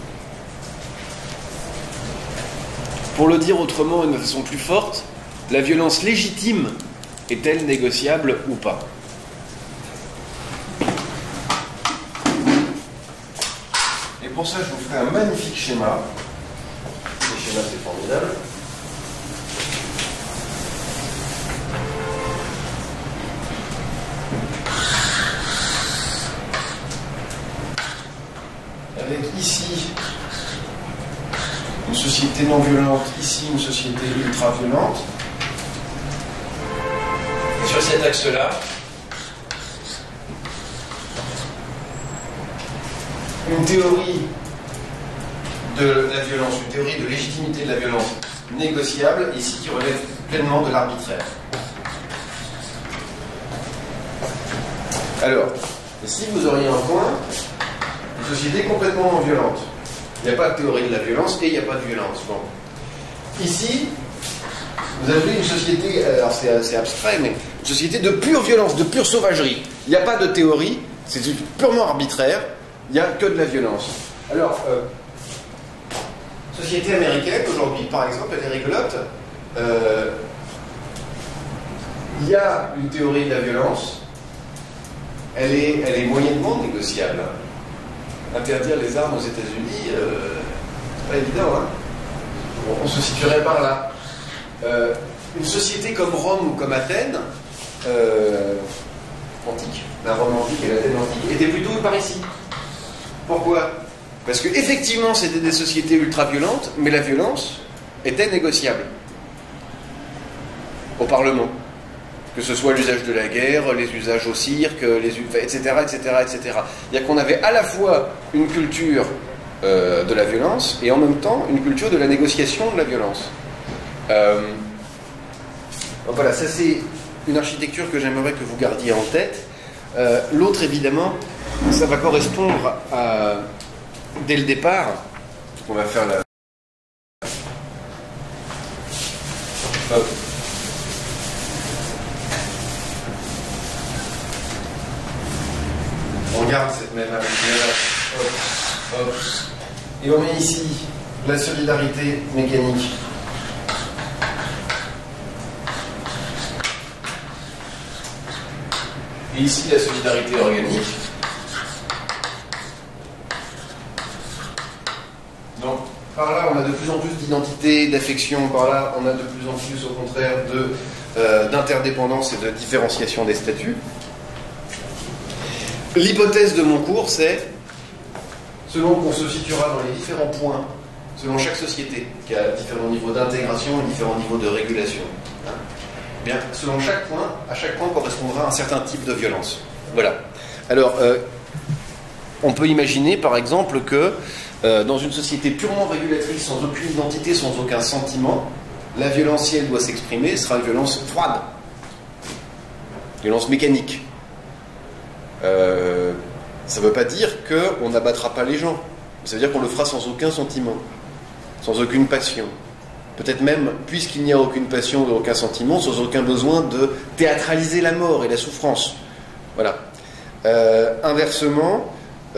Pour le dire autrement et de façon plus forte, la violence légitime est-elle négociable ou pas? Et pour ça, je vous ferai un magnifique schéma. Ce schéma, c'est formidable. Avec ici une société non violente, ici une société ultra violente. Et sur cet axe-là, une théorie de la violence, une théorie de légitimité de la violence négociable, ici qui relève pleinement de l'arbitraire. Alors, ici vous auriez un point, une société complètement non violente. Il n'y a pas de théorie de la violence et il n'y a pas de violence. Bon. Ici, vous avez une société, alors c'est assez abstrait, mais une société de pure violence, de pure sauvagerie. Il n'y a pas de théorie, c'est purement arbitraire, il n'y a que de la violence. Alors, société américaine, aujourd'hui, par exemple, elle est rigolote. Il y a une théorie de la violence, elle est moyennement négociable. Interdire les armes aux États-Unis, c'est pas évident, hein. On se situerait par là. Une société comme Rome ou comme Athènes, antique, la Rome antique et l'Athènes antique, étaient plutôt par ici. Pourquoi? Parce que effectivement c'était des sociétés ultra-violentes, mais la violence était négociable au Parlement. Que ce soit l'usage de la guerre, les usages au cirque, etc., etc., etc. C'est-à-dire qu'on avait à la fois une culture de la violence et en même temps une culture de la négociation de la violence. Donc voilà, ça c'est une architecture que j'aimerais que vous gardiez en tête. L'autre, évidemment, ça va correspondre à, dès le départ, on va faire la... Hop. On garde cette même architecture. Hop, hop. Et on met ici la solidarité mécanique. Et ici la solidarité organique. Donc par là on a de plus en plus d'identité, d'affection, par là on a de plus en plus au contraire d'interdépendance et de différenciation des statuts. L'hypothèse de mon cours c'est, selon qu'on se situera dans les différents points, selon chaque société qui a différents niveaux d'intégration et différents niveaux de régulation, hein, bien, selon chaque point, à chaque point correspondra un certain type de violence. Voilà. Alors, on peut imaginer par exemple que dans une société purement régulatrice, sans aucune identité, sans aucun sentiment, la violence, si elle doit s'exprimer, sera une violence froide, violence mécanique. Ça ne veut pas dire qu'on n'abattra pas les gens. Ça veut dire qu'on le fera sans aucun sentiment, sans aucune passion. Peut-être même, puisqu'il n'y a aucune passion et aucun sentiment, sans aucun besoin de théâtraliser la mort et la souffrance. Voilà. Inversement,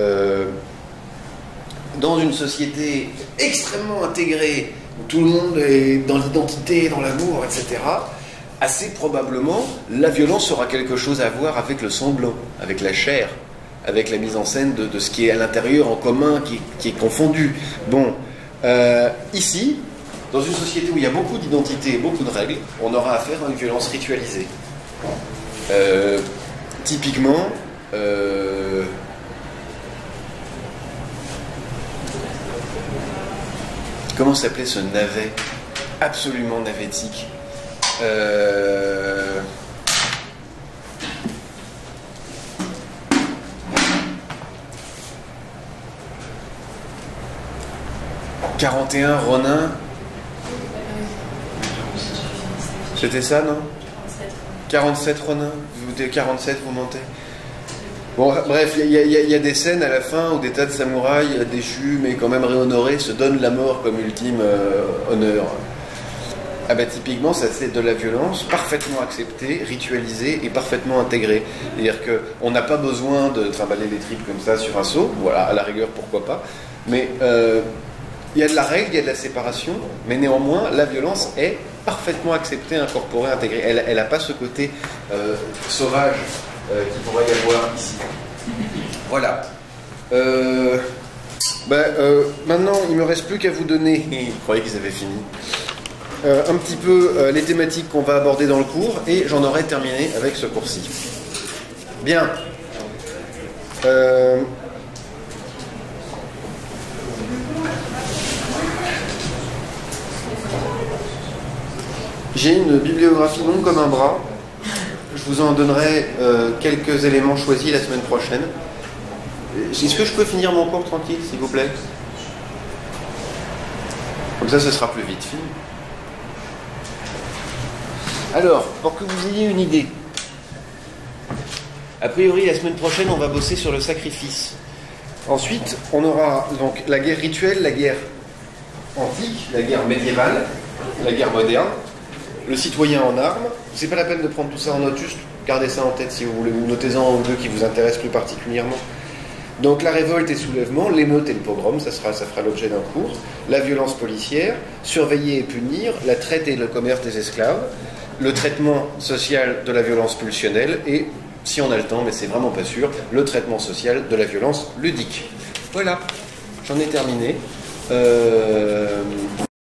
dans une société extrêmement intégrée, où tout le monde est dans l'identité, dans l'amour, etc., assez probablement, la violence aura quelque chose à voir avec le semblant, avec la chair, avec la mise en scène de ce qui est à l'intérieur en commun, qui est confondu. Bon, ici, dans une société où il y a beaucoup d'identités et beaucoup de règles, on aura affaire à une violence ritualisée. Typiquement, comment s'appelait ce navet absolument navétique? « 41 Ronin ». C'était ça, non? 47 Ronin. Vous êtes 47, vous mentez. Bon, bref, il y a des scènes à la fin où des tas de samouraïs déchus, mais quand même réhonorés, se donnent la mort comme ultime honneur. Ah bah typiquement, ça c'est de la violence parfaitement acceptée, ritualisée et parfaitement intégrée. C'est-à-dire qu'on n'a pas besoin de trimballer les tripes comme ça sur un seau, voilà, à la rigueur pourquoi pas, mais il y a de la règle, il y a de la séparation, mais néanmoins la violence est parfaitement acceptée, incorporée, intégrée. Elle n'a pas ce côté sauvage qu'il pourrait y avoir ici. Voilà. Maintenant, il ne me reste plus qu'à vous donner, je croyais qu'ils avaient fini, un petit peu les thématiques qu'on va aborder dans le cours, et j'en aurai terminé avec ce cours-ci. Bien. J'ai une bibliographie longue comme un bras. Je vous en donnerai quelques éléments choisis la semaine prochaine. Est-ce que je peux finir mon cours tranquille, s'il vous plaît? Comme ça, ce sera plus vite fini. Alors, pour que vous ayez une idée, A priori, la semaine prochaine, on va bosser sur le sacrifice. Ensuite, on aura donc la guerre rituelle, la guerre antique, la guerre médiévale, la guerre moderne, le citoyen en armes. C'est pas la peine de prendre tout ça en note, juste gardez ça en tête si vous voulez, ou notez-en un ou deux qui vous intéressent plus particulièrement. Donc la révolte et soulèvement, l'émeute et le pogrom, ça fera l'objet d'un cours, la violence policière, surveiller et punir, la traite et le commerce des esclaves, le traitement social de la violence pulsionnelle et, si on a le temps, mais c'est vraiment pas sûr, le traitement social de la violence ludique. Voilà, j'en ai terminé.